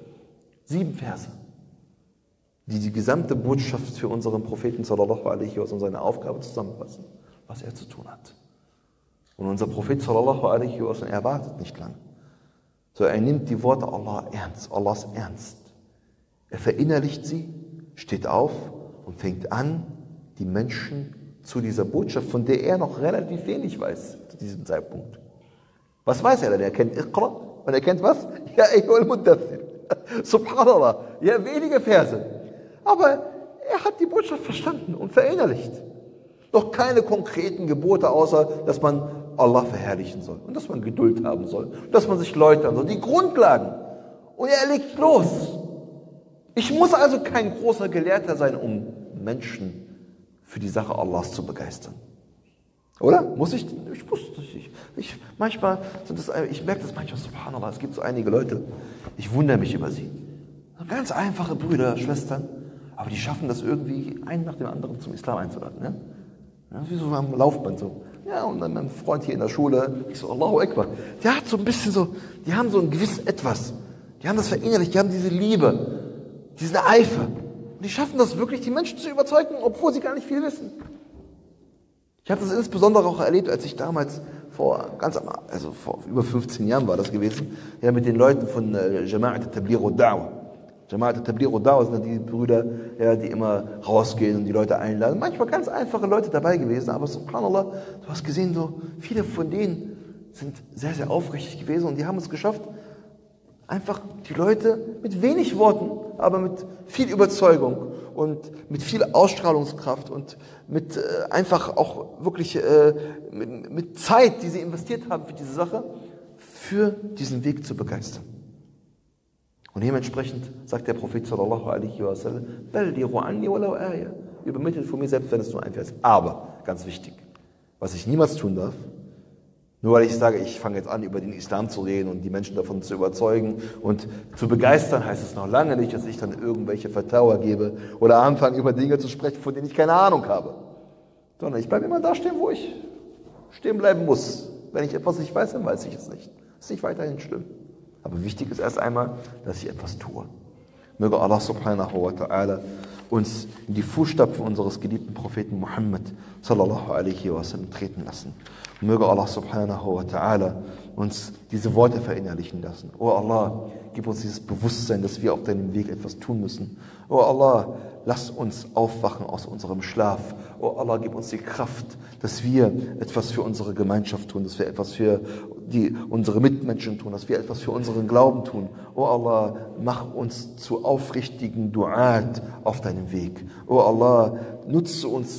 7 Verse, die die gesamte Botschaft für unseren Propheten sallallahu alaihi wasallam, seine Aufgabe zusammenfassen, was er zu tun hat. Und unser Prophet sallallahu alaihi wasallam, er wartet nicht lang, sondern er nimmt die Worte Allahs ernst. Er verinnerlicht sie, steht auf und fängt an, die Menschen zu dieser Botschaft, von der er noch relativ wenig weiß, zu diesem Zeitpunkt. Was weiß er denn? Er kennt Iqra und er kennt was? Ja, ayyuhal Muddaththir. Subhanallah. Ja, wenige Verse. Aber er hat die Botschaft verstanden und verinnerlicht. Noch keine konkreten Gebote, außer dass man Allah verherrlichen soll und dass man Geduld haben soll, dass man sich läutern soll. Die Grundlagen. Und er legt los. Ich muss also kein großer Gelehrter sein, um Menschen für die Sache Allahs zu begeistern. Oder? Muss ich? Ich muss nicht. Manchmal ich merke das manchmal, subhanallah, es gibt so einige Leute, ich wundere mich über sie. Ganz einfache Brüder, Schwestern, aber die schaffen das irgendwie, einen nach dem anderen zum Islam einzuladen. Ne? Ja, wie so am Laufband so. Ja, und dann mein Freund hier in der Schule, ich so, Allahu Akbar, der hat so ein bisschen so, die haben so ein gewisses Etwas, die haben das verinnerlicht, die haben diese Liebe, diesen Eifer. Und die schaffen das wirklich, die Menschen zu überzeugen, obwohl sie gar nicht viel wissen. Ich habe das insbesondere auch erlebt, als ich damals vor über 15 Jahren war das gewesen, ja, mit den Leuten von Jama'at al-Tabligh wa-Da'wa. Jama'at al-Tabligh wa-Da'wa sind dann die Brüder, ja, die immer rausgehen und die Leute einladen. Manchmal ganz einfache Leute dabei gewesen, aber subhanallah, du hast gesehen, so viele von denen sind sehr, sehr aufrichtig gewesen und die haben es geschafft, einfach die Leute mit wenig Worten, aber mit viel Überzeugung und mit viel Ausstrahlungskraft und mit einfach auch wirklich mit Zeit, die sie investiert haben für diese Sache, für diesen Weg zu begeistern. Und dementsprechend sagt der Prophet sallallahu alaihi wasallam, ballighu anni walau aya, übermittelt von mir selbst, wenn es nur ein Vers ist. Aber, ganz wichtig, was ich niemals tun darf, nur weil ich sage, ich fange jetzt an, über den Islam zu reden und die Menschen davon zu überzeugen und zu begeistern, heißt es noch lange nicht, dass ich dann irgendwelche Fatawa gebe oder anfange, über Dinge zu sprechen, von denen ich keine Ahnung habe. Sondern ich bleibe immer da stehen, wo ich stehen bleiben muss. Wenn ich etwas nicht weiß, dann weiß ich es nicht. Das ist nicht weiterhin schlimm. Aber wichtig ist erst einmal, dass ich etwas tue. Möge Allah subhanahu wa ta'ala uns in die Fußstapfen unseres geliebten Propheten Muhammad sallallahu alaihi wasallam treten lassen. Und möge Allah subhanahu wa ta'ala uns diese Worte verinnerlichen lassen. O Allah, gib uns dieses Bewusstsein, dass wir auf deinem Weg etwas tun müssen. O Allah, lass uns aufwachen aus unserem Schlaf. O Allah, gib uns die Kraft, dass wir etwas für unsere Gemeinschaft tun, dass wir etwas für unsere Mitmenschen tun, dass wir etwas für unseren Glauben tun. O Allah, mach uns zu aufrichtigen Du'at auf deinem Weg. O Allah, nutze uns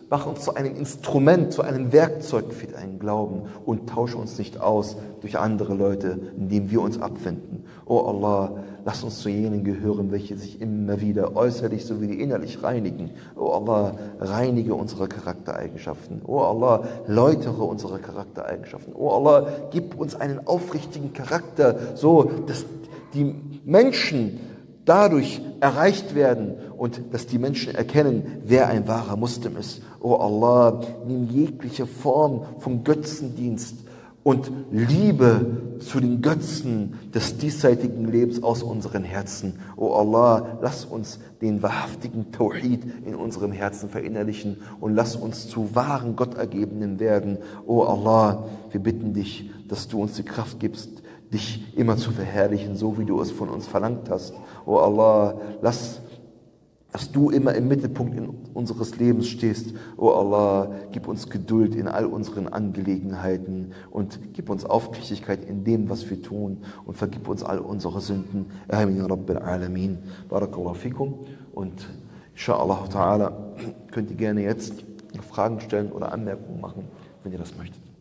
Mach uns zu einem Instrument, zu einem Werkzeug für deinen Glauben und tausche uns nicht aus durch andere Leute, indem wir uns abwenden. Oh Allah, lass uns zu jenen gehören, welche sich immer wieder äußerlich sowie innerlich reinigen. Oh Allah, reinige unsere Charaktereigenschaften. Oh Allah, läutere unsere Charaktereigenschaften. Oh Allah, gib uns einen aufrichtigen Charakter, so dass die Menschen dadurch erreicht werden und dass die Menschen erkennen, wer ein wahrer Muslim ist. Oh Allah, nimm jegliche Form von Götzendienst und Liebe zu den Götzen des diesseitigen Lebens aus unseren Herzen. Oh Allah, lass uns den wahrhaftigen Tawhid in unserem Herzen verinnerlichen und lass uns zu wahren Gottergebenen werden. Oh Allah, wir bitten dich, dass du uns die Kraft gibst, dich immer zu verherrlichen, so wie du es von uns verlangt hast. Oh Allah, dass du immer im Mittelpunkt unseres Lebens stehst. Oh Allah, gib uns Geduld in all unseren Angelegenheiten und gib uns Aufrichtigkeit in dem, was wir tun und vergib uns all unsere Sünden. Amin, Rabbil Alamin. Barakallahu fikum. Und inshallah ta'ala könnt ihr gerne jetzt Fragen stellen oder Anmerkungen machen, wenn ihr das möchtet.